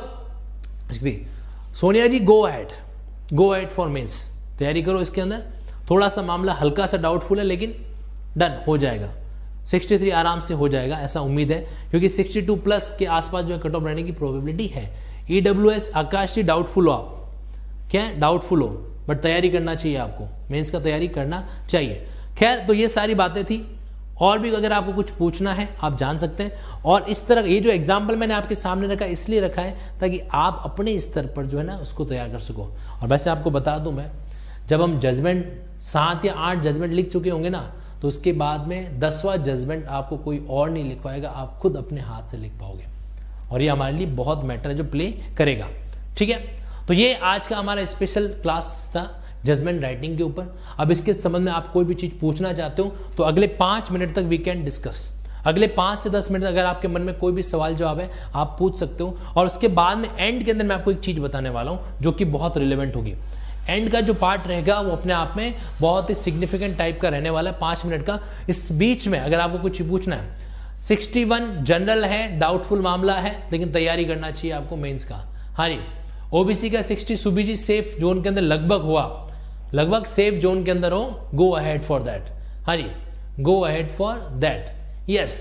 Sonia ji go ahead for mains, तैयारी करो। इसके अंदर थोड़ा सा मामला हल्का सा डाउटफुल है लेकिन डन हो जाएगा। 63 आराम से हो जाएगा, ऐसा उम्मीद है, क्योंकि 62 प्लस के आसपास जो है कट ऑफ रहने की प्रोबेबिलिटी है। ईडब्ल्यूएस आकाश जी डाउटफुल हो आप, क्या है डाउटफुल हो, बट तैयारी करना चाहिए आपको, मेंस का तैयारी करना चाहिए। खैर, तो ये सारी बातें थी, और भी अगर आपको कुछ पूछना है आप जान सकते हैं। और इस तरह ये जो एग्जाम्पल मैंने आपके सामने रखा इसलिए रखा है ताकि आप अपने स्तर पर जो है ना उसको तैयार कर सको। और वैसे आपको बता दूं मैं, जब हम जजमेंट 7 या 8 जजमेंट लिख चुके होंगे ना, तो उसके बाद में 10वां जजमेंट आपको कोई और नहीं लिखवाएगा, आप खुद अपने हाथ से लिख पाओगे, और ये हमारे लिए बहुत मैटर है जो प्ले करेगा। ठीक है, तो ये आज का हमारा स्पेशल क्लास था जजमेंट राइटिंग के ऊपर। अब इसके संबंध में आप कोई भी चीज पूछना चाहते हो तो अगले 5 मिनट तक वी कैन डिस्कस। अगले 5 से 10 मिनट अगर आपके मन में कोई भी सवाल जवाब है आप पूछ सकते हो, और उसके बाद में एंड के अंदर मैं आपको एक चीज बताने वाला हूं जो कि बहुत रिलेवेंट होगी। एंड का जो पार्ट रहेगा वो अपने आप में बहुत ही सिग्निफिकेंट टाइप का रहने वाला है, 5 मिनट का। इस बीच में अगर आपको कुछ पूछना है, 61 जनरल है, डाउटफुल मामला है, लेकिन तैयारी करना चाहिए आपको मेंस का। हाँ जी, ओबीसी का 60 सुबी जी सेफ जोन के अंदर लगभग हुआ, लगभग सेफ जोन के अंदर हो, गो अहेड फॉर दैट। हाँ जी, go ahead for that, yes.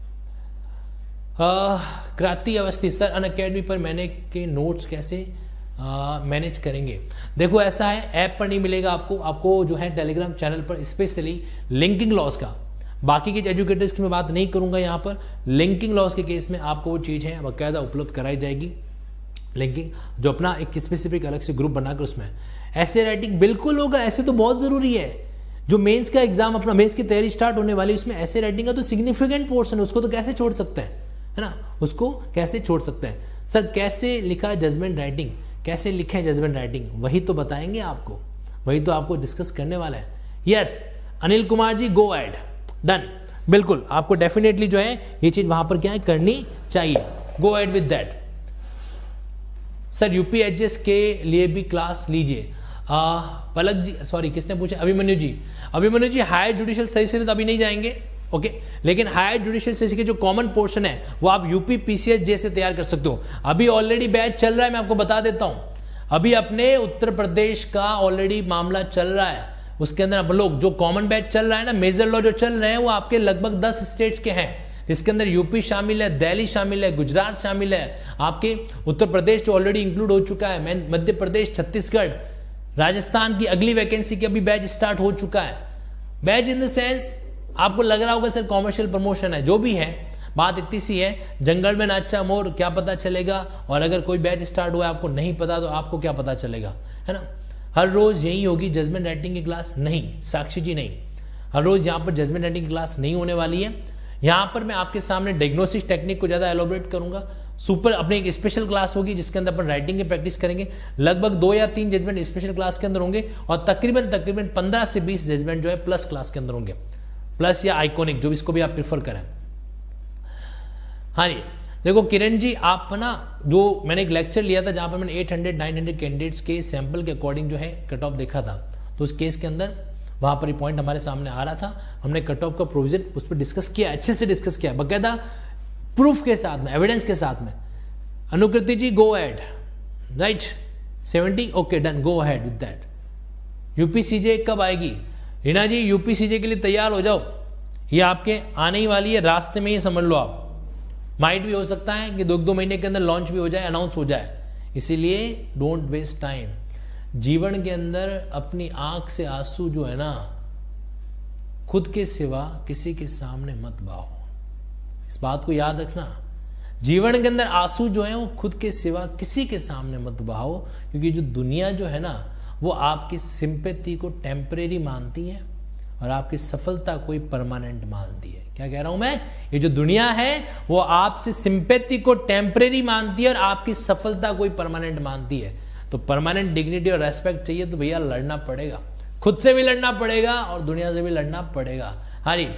Kranti Awasthi sir, on academy पर मैंने के नोट्स कैसे मैनेज करेंगे? देखो ऐसा है, ऐप पर नहीं मिलेगा आपको, आपको जो है टेलीग्राम चैनल पर स्पेशली लिंकिंग लॉस का, बाकी के एजुकेटर्स की मैं बात नहीं करूंगा यहाँ पर, लिंकिंग लॉस के केस में आपको वो चीज़ है बाकायदा उपलब्ध कराई जाएगी। लिंकिंग जो अपना एक स्पेसिफिक अलग से ग्रुप बनाकर उसमें ऐसे राइटिंग बिल्कुल होगा, ऐसे तो बहुत जरूरी है। जो मेंस का एग्जाम, अपना मेंस की तैयारी स्टार्ट होने वाली है, उसमें ऐसे राइटिंग का तो सिग्निफिकेंट पोर्शन है, उसको तो कैसे छोड़ सकते हैं, है ना, उसको कैसे छोड़ सकते हैं। सर कैसे लिखा है जजमेंट राइटिंग, कैसे लिखे है जजमेंट राइटिंग, वही तो बताएंगे आपको, वही तो आपको डिस्कस करने वाला है। Yes Anil Kumar ji, go ahead, done, बिल्कुल आपको डेफिनेटली जो है ये चीज वहां पर क्या है करनी चाहिए, go ahead with that. Sir UPHS के लिए भी क्लास लीजिए। पलक जी, सॉरी किसने पूछा, Abhimanyu ji, Abhimanyu ji higher judicial session तो अभी नहीं जाएंगे, ओके, लेकिन हायर जुडिशियल सेशन के जो कॉमन पोर्शन है वो आप यूपी पीसीएस जैसे तैयार कर सकते हो। अभी ऑलरेडी बैच चल रहा है, मैं आपको बता देता हूं, अभी अपने उत्तर प्रदेश का ऑलरेडी मामला चल रहा है, उसके अंदर आप लोग जो कॉमन बैच चल रहा है ना, मेजर लॉ जो चल रहे हैं वो आपके लगभग 10 स्टेट्स के हैं, इसके अंदर यूपी शामिल है, दिल्ली शामिल है, गुजरात शामिल है, आपके उत्तर प्रदेश जो ऑलरेडी इंक्लूड हो चुका है, मध्य प्रदेश, छत्तीसगढ़, राजस्थान की अगली वैकेंसी की अभी बैच स्टार्ट हो चुका है। बैच इन द सेंस आपको लग रहा होगा सर कॉमर्शियल प्रमोशन है, जो भी है, बात इतनी सी है, जंगल में नाचा मोर क्या पता चलेगा, और अगर कोई बैच स्टार्ट हुआ है आपको नहीं पता तो आपको क्या पता चलेगा, है ना। हर रोज यही होगी जजमेंट राइटिंग की क्लास? नहीं साक्षी जी, नहीं, हर रोज यहाँ पर जजमेंट राइटिंग की क्लास नहीं होने वाली है। यहाँ पर मैं आपके सामने डायग्नोस्टिक टेक्निक को ज्यादा एलोबरेट करूंगा, सुपर अपनी एक स्पेशल क्लास होगी जिसके अंदर अपन राइटिंग की प्रैक्टिस करेंगे, लगभग 2 या 3 जजमेंट स्पेशल क्लास के अंदर होंगे, और तकरीबन 15 से 20 जजमेंट जो है प्लस क्लास के अंदर होंगे, प्लस या आइकॉनिक जो भी इसको भी आप प्रिफर करें। हाँ जी, देखो किरण जी, आप ना जो मैंने एक लेक्चर लिया था जहां पर मैंने 800-900 कैंडिडेट्स के सैंपल के अकॉर्डिंग जो है कट ऑफ देखा था, तो उस केस के अंदर वहां पर ये पॉइंट हमारे सामने आ रहा था, हमने कट ऑफ का प्रोविजन उस पर डिस्कस किया, अच्छे से डिस्कस किया, बाकायदा प्रूफ के साथ में, एविडेंस के साथ में। Anukriti ji go ahead, right, 70, okay done, go ahead with that. UP CJ कब आएगी? रीना जी यूपी सीजे के लिए तैयार हो जाओ, ये आपके आने ही वाली है, रास्ते में ही समझ लो आप, माइट भी हो सकता है कि 2 महीने के अंदर लॉन्च भी हो जाए, अनाउंस हो जाए, इसीलिए डोंट वेस्ट टाइम। जीवन के अंदर अपनी आंख से आंसू जो है ना, खुद के सिवा किसी के सामने मत बहाओ, इस बात को याद रखना। जीवन के अंदर आंसू जो है वो खुद के सिवा किसी के सामने मत बहाओ, क्योंकि जो दुनिया जो है ना वो आपकी सिंपैथी को टेम्परेरी मानती है और आपकी सफलता कोई परमानेंट मानती है। क्या कह रहा हूं मैं? ये जो दुनिया है वो आपसे सिंपैथी को टेम्परेरी मानती है और आपकी सफलता कोई परमानेंट मानती है। तो परमानेंट डिग्निटी और रेस्पेक्ट चाहिए तो भैया लड़ना पड़ेगा, खुद से भी लड़ना पड़ेगा और दुनिया से भी लड़ना पड़ेगा। हाँ जी,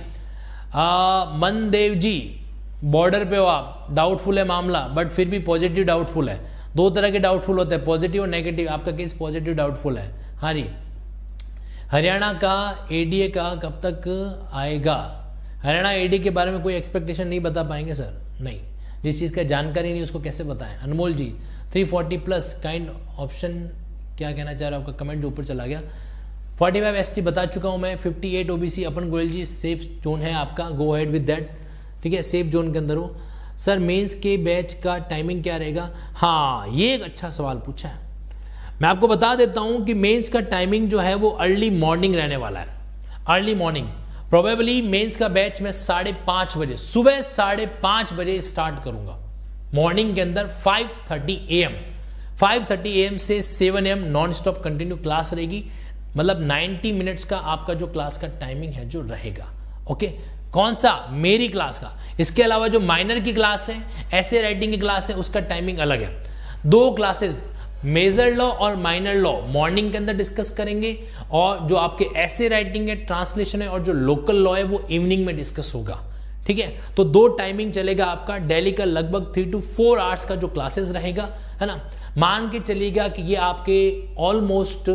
मनदेव जी बॉर्डर पे हो आप, डाउटफुल है मामला, बट फिर भी पॉजिटिव डाउटफुल है। 2 तरह के डाउटफुल होते हैं, पॉजिटिव और नेगेटिव, आपका केस पॉजिटिव डाउटफुल है। हाँ जी, हरियाणा का एडीए का कब तक आएगा? हरियाणा एडी के बारे में कोई एक्सपेक्टेशन नहीं बता पाएंगे सर, नहीं, जिस चीज़ का जानकारी नहीं उसको कैसे बताएं। Anmol ji 340 plus kind option, क्या कहना चाह रहे हो? आपका कमेंट जो ऊपर चला गया, 45 ST बता चुका हूँ मैं, 58 OBC अपन गोयल जी सेफ जोन है आपका, गो अहेड विद दैट, ठीक है, सेफ जोन के अंदर हो। सर मेंस के बैच का टाइमिंग क्या रहेगा? हाँ, ये एक अच्छा सवाल पूछा है। मैं आपको बता देता हूँ कि मेंस का टाइमिंग जो है वो अर्ली मॉर्निंग रहने वाला है, अर्ली मॉर्निंग। प्रोबेबली मेंस का बैच मैं 5:30 बजे, सुबह 5:30 बजे स्टार्ट करूंगा मॉर्निंग के अंदर, 5:30 AM 5:30 AM से 7 AM non stop continue class रहेगी, मतलब 90 मिनट्स का आपका जो क्लास का टाइमिंग है जो रहेगा। ओके, कौन सा? मेरी क्लास का। इसके अलावा जो माइनर की क्लास है, ऐसे राइटिंग की क्लास है, उसका टाइमिंग अलग है। 2 क्लासेस मेजर लॉ और माइनर लॉ मॉर्निंग के अंदर डिस्कस करेंगे, और जो आपके ऐसे राइटिंग है, ट्रांसलेशन है और जो लोकल लॉ है वो इवनिंग में डिस्कस होगा, ठीक है। तो 2 टाइमिंग चलेगा आपका, डेली का लगभग 3 to 4 आवर्स का जो क्लासेस रहेगा, है ना। मान के चलिएगा कि ये आपके ऑलमोस्ट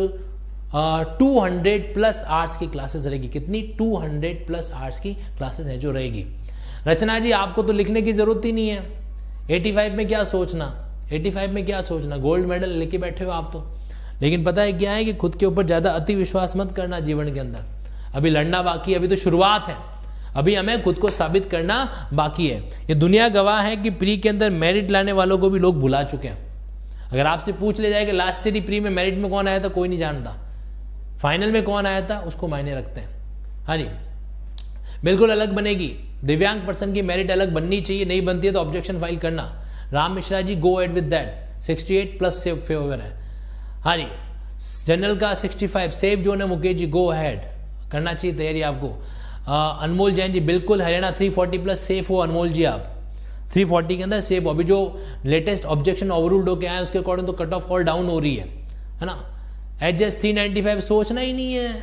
200+ आवर्स की क्लासेस रहेगी। कितनी? 200+ आवर्स की क्लासेस है जो रहेगी। रचना जी आपको तो लिखने की जरूरत ही नहीं है, 85 में क्या सोचना, 85 में क्या सोचना, गोल्ड मेडल लेके बैठे हो आप तो। लेकिन पता है क्या है कि खुद के ऊपर ज्यादा अति विश्वास मत करना जीवन के अंदर, अभी लड़ना बाकी है, अभी तो शुरुआत है, अभी हमें खुद को साबित करना बाकी है। ये दुनिया गवाह है कि प्री के अंदर मेरिट लाने वालों को भी लोग भुला चुके हैं। अगर आपसे पूछ ले जाए कि लास्ट ईयर प्री में मेरिट में कौन आया था, कोई नहीं जानता, फाइनल में कौन आया था उसको मायने रखते हैं। हाँ जी, बिल्कुल अलग बनेगी, दिव्यांग पर्सन की मेरिट अलग बननी चाहिए, नहीं बनती है तो ऑब्जेक्शन फाइल करना। Ram Mishra ji go ahead with that, 68+ से फेवर है। हाँ जी, जनरल का 65 सेफ जोन है। मुकेश जी गो अहेड, करना चाहिए तैयारी आपको। अनमोल जैन जी बिल्कुल, हरियाणा 340+ सेफ हो अनमोल जी, आप 340 के अंदर सेफ हो। अभी जो लेटेस्ट ऑब्जेक्शन ओवररूल्ड होके आए उसके अकॉर्डिंग तो कट ऑफ और डाउन हो रही है ना। एचएस 395 सोचना ही नहीं है,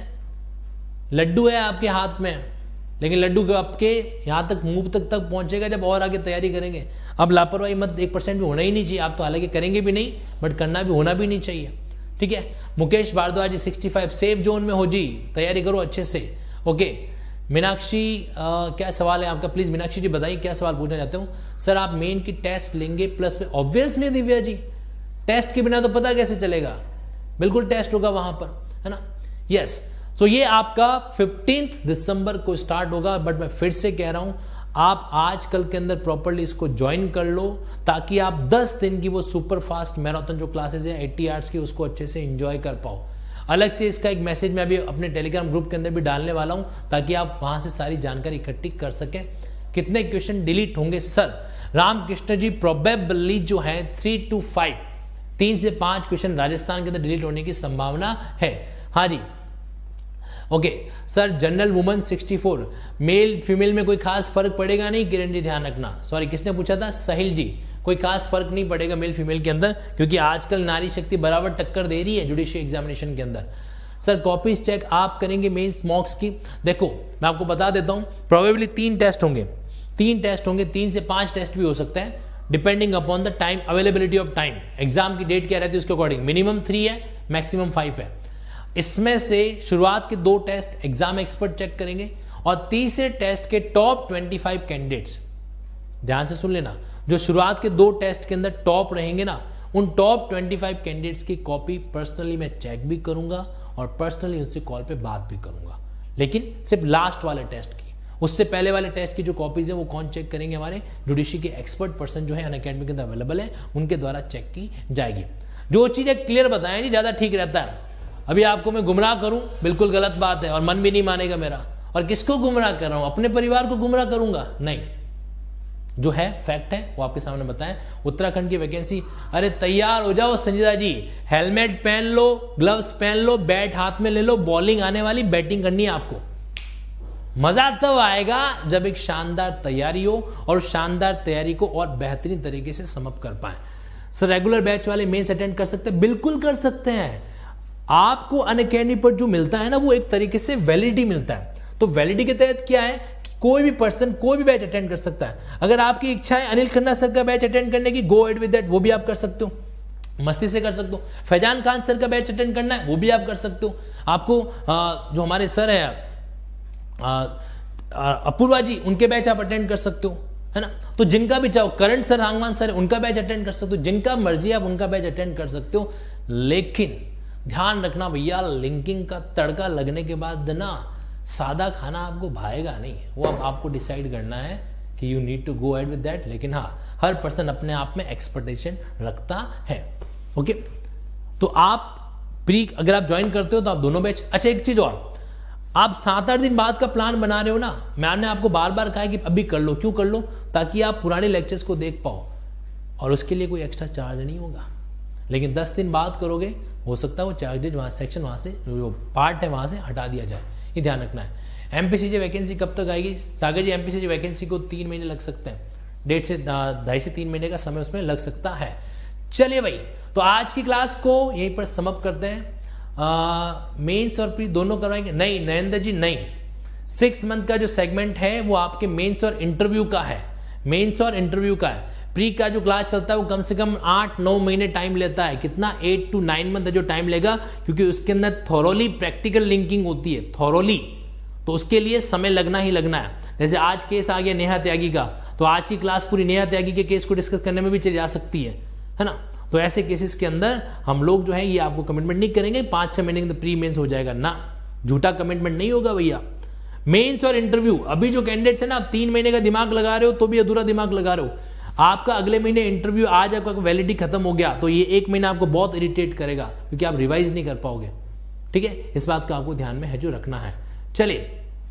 लड्डू है आपके हाथ में, लेकिन लड्डू आपके यहाँ तक मुंह तक पहुंचेगा जब और आगे तैयारी करेंगे। अब लापरवाही मत, 1% भी होना ही नहीं चाहिए, आप तो हालांकि करेंगे भी नहीं, बट करना भी होना भी नहीं चाहिए, ठीक है। मुकेश भारद्वाज जी 65 सेफ जोन में हो जी, तैयारी करो अच्छे से। ओके, मीनाक्षी क्या सवाल है आपका, प्लीज मीनाक्षी जी बताइए क्या सवाल पूछना चाहते हो। सर आप मेन की टेस्ट लेंगे प्लस में? ऑब्वियसली दिव्या जी, टेस्ट के बिना तो पता कैसे चलेगा, बिल्कुल टेस्ट होगा वहां पर, है ना। यस, तो ये आपका 15 दिसंबर को स्टार्ट होगा, बट मैं फिर से कह रहा हूं आप आजकल के अंदर प्रॉपर्ली इसको ज्वाइन कर लो, ताकि आप 10 दिन की वो सुपर फास्ट मैराथन जो क्लासेस है 80 आवर्स की, उसको अच्छे से एंजॉय कर पाओ। अलग से इसका एक मैसेज मैं अभी अपने टेलीग्राम ग्रुप के अंदर भी डालने वाला हूं, ताकि आप वहां से सारी जानकारी इकट्ठी कर सकें। कितने क्वेश्चन डिलीट होंगे सर? रामकृष्ण जी प्रोबेबली जो है 3 to 5, 3 से 5 क्वेश्चन राजस्थान के अंदर डिलीट होने की संभावना है। हाँ जी, okay sir. General woman 64, male female में कोई खास फर्क पड़ेगा नहीं? किरण जी ध्यान रखना, सॉरी किसने पूछा था? साहिल जी, कोई खास फर्क नहीं पड़ेगा मेल फीमेल के अंदर, क्योंकि आजकल नारी शक्ति बराबर टक्कर दे रही है जुडिशियल एग्जामिनेशन के अंदर। सर कॉपीज चेक आप करेंगे मेंस मॉक्स की? देखो मैं आपको बता देता हूं, प्रोबेबली 3 टेस्ट होंगे, 3 से 5 टेस्ट भी हो सकता है, depending upon the time, availability of time. Exam की डेट क्या रहती है उसके अकॉर्डिंग, मिनिमम 3 है, मैक्सिमम 5 है। इसमें से शुरुआत के 2 टेस्ट एग्जाम एक्सपर्ट चेक करेंगे, और तीसरे टेस्ट के टॉप 25 कैंडिडेट्स, ध्यान से सुन लेना, जो शुरुआत के 2 टेस्ट के अंदर टॉप रहेंगे ना, उन टॉप 25 कैंडिडेट्स की कॉपी पर्सनली मैं चेक भी करूंगा और पर्सनली उनसे कॉल पे बात भी करूंगा, लेकिन सिर्फ लास्ट वाले टेस्ट की। उससे पहले वाले टेस्ट की जो कॉपीज है वो कौन चेक करेंगे? हमारे जुडिशरी के एक्सपर्ट पर्सन जो है अनअकैडमी के अंदर अवेलेबल है, उनके द्वारा चेक की जाएगी। जो चीजें क्लियर बताएं जी, ज्यादा ठीक रहता है। अभी आपको मैं गुमराह करूं, बिल्कुल गलत बात है, और मन भी नहीं मानेगा मेरा। और किसको गुमराह कर रहा हूं? अपने परिवार को गुमराह करूंगा? नहीं, जो है फैक्ट है वो आपके सामने बताएं। उत्तराखंड की वैकेंसी, अरे तैयार हो जाओ संजीदा जी, हेलमेट पहन लो, ग्लव्स पहन लो, बैट हाथ में ले लो, बॉलिंग आने वाली, बैटिंग करनी है आपको। मजा तब आएगा जब एक शानदार तैयारी हो, और शानदार तैयारी को और बेहतरीन तरीके से समअप कर पाए। सर रेगुलर बैच वाले मेंस अटेंड कर सकते हैं? बिल्कुल कर सकते हैं। आपको अनअकैडमी पर जो मिलता है ना, वो एक तरीके से वैलिडिटी मिलता है। तो वैलिडिटी के तहत क्या है कि कोई भी पर्सन कोई भी बैच अटेंड कर सकता है। अगर आपकी इच्छा है अनिल खन्ना सर का बैच अटेंड करने की, गो एड विद दैट, वो भी आप कर सकते हो, मस्ती से कर सकते हो। फैजान खान सर का बैच अटेंड करना है, वो भी आप कर सकते हो। आपको जो हमारे सर है अपूर्वा जी, उनके बैच आप अटेंड कर सकते हो, है ना। तो जिनका भी चाहो, करंट सर रांगवान सर, उनका बैच अटेंड कर सकते हो, जिनका मर्जी आप उनका बैच अटेंड कर सकते हो। लेकिन ध्यान रखना भैया, लिंकिंग का तड़का लगने के बाद ना सादा खाना आपको भाएगा नहीं, वो अब आपको डिसाइड करना है कि you need to go ahead with that. लेकिन हाँ, हर पर्सन अपने आप में एक्सपेक्टेशन रखता है। ओके, तो आप प्री अगर आप ज्वाइन करते हो तो आप दोनों बैच। अच्छा, एक चीज और, आप 7-8 दिन बाद का प्लान बना रहे हो ना, मैंने आपको बार बार कहा है कि अभी कर लो। क्यों कर लो? ताकि आप पुराने लेक्चर्स को देख पाओ, और उसके लिए कोई एक्स्ट्रा चार्ज नहीं होगा। लेकिन 10 दिन बाद करोगे, हो सकता है वो चार्जेज वहाँ सेक्शन वहाँ से जो पार्ट है वहाँ से हटा दिया जाए, ये ध्यान रखना है। एमपीसीजे वैकेंसी कब तक आएगी सागर जी? एमपीसीजे वैकेंसी को 3 महीने लग सकते हैं, 2.5 से 3 महीने का समय उसमें लग सकता है। चलिए भाई, तो आज की क्लास को यहीं पर समाप्त करते हैं। मेंस और प्री दोनों करवाएंगे? नहीं नरेंद्र जी, नहीं। 6 मंथ का जो सेगमेंट है वो आपके मेंस और इंटरव्यू का है, मेंस और इंटरव्यू का है। प्री का जो क्लास चलता है वो कम से कम 8-9 महीने टाइम लेता है। कितना? 8 to 9 मंथ जो टाइम लेगा, क्योंकि उसके अंदर थॉरोली प्रैक्टिकल लिंकिंग होती है, थॉरोली, तो उसके लिए समय लगना ही लगना है। जैसे आज केस आ गया नेहा त्यागी का, तो आज की क्लास पूरी नेहा त्यागी के केस को डिस्कस करने में भी चली जा सकती है ना। तो ऐसे केसेस के अंदर हम लोग जो है ये आपको कमिटमेंट नहीं करेंगे 5-6 महीने के अंदर प्री मेंस हो जाएगा ना, झूठा कमिटमेंट नहीं होगा भैया। मेंस और इंटरव्यू, अभी जो कैंडिडेट्स है ना, आप 3 महीने का दिमाग लगा रहे हो तो भी अधूरा दिमाग लगा रहे हो। आपका अगले महीने इंटरव्यू, आज आपका वैलिडिटी खत्म हो गया तो ये 1 महीना आपको बहुत इरिटेट करेगा, क्योंकि आप रिवाइज नहीं कर पाओगे। ठीक है, इस बात का आपको ध्यान में है जो रखना है। चलिए,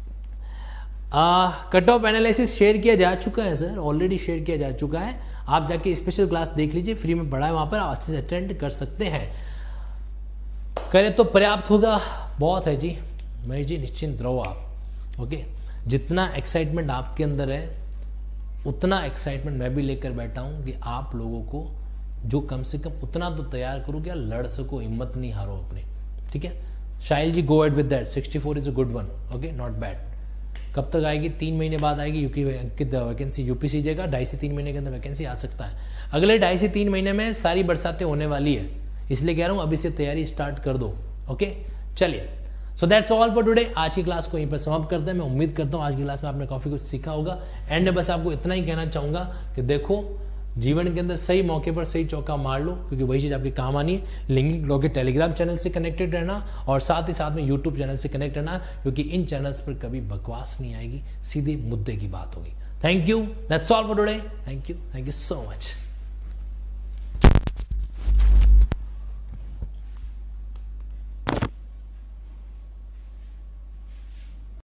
कट ऑफ एनालिसिस शेयर किया जा चुका है सर, ऑलरेडी शेयर किया जा चुका है। आप जाके स्पेशल क्लास देख लीजिए, फ्री में पढ़ा है वहां पर, अच्छे से अटेंड कर सकते हैं। करें तो पर्याप्त होगा, बहुत है जी महेश जी, निश्चिंत रहो आप। ओके, जितना एक्साइटमेंट आपके अंदर है उतना एक्साइटमेंट मैं भी लेकर बैठा हूं कि आप लोगों को जो कम से कम उतना तो तैयार करो कि लड़ सको, हिम्मत नहीं हारो अपनी। ठीक है, Shail ji go ahead with that, 64 is a good one. Okay, not bad. कब तक आएगी? 3 महीने बाद आएगी यूपी वैकेंसी, यूपीसीजे का 2.5 से 3 महीने के अंदर वैकेंसी आ सकता है। अगले 2.5 से 3 महीने में सारी बरसातें होने वाली है, इसलिए कह रहा हूं अभी से तैयारी स्टार्ट कर दो। ओके, चलिए, so that's all for today. आज की क्लास को यहीं पर समाप्त करते हैं। मैं उम्मीद करता हूँ आज की क्लास में आपने काफी कुछ सीखा होगा। एंड में बस आपको इतना ही कहना चाहूंगा कि देखो, जीवन के अंदर सही मौके पर सही चौका मार लो, क्योंकि वही चीज आपके काम आनी है। लिंकिंग ग्लो के टेलीग्राम चैनल से कनेक्टेड रहना, और साथ ही साथ में यूट्यूब चैनल से कनेक्ट रहना, क्योंकि इन चैनल्स पर कभी बकवास नहीं आएगी, सीधे मुद्दे की बात होगी। Thank you, that's all for today. Thank you so much.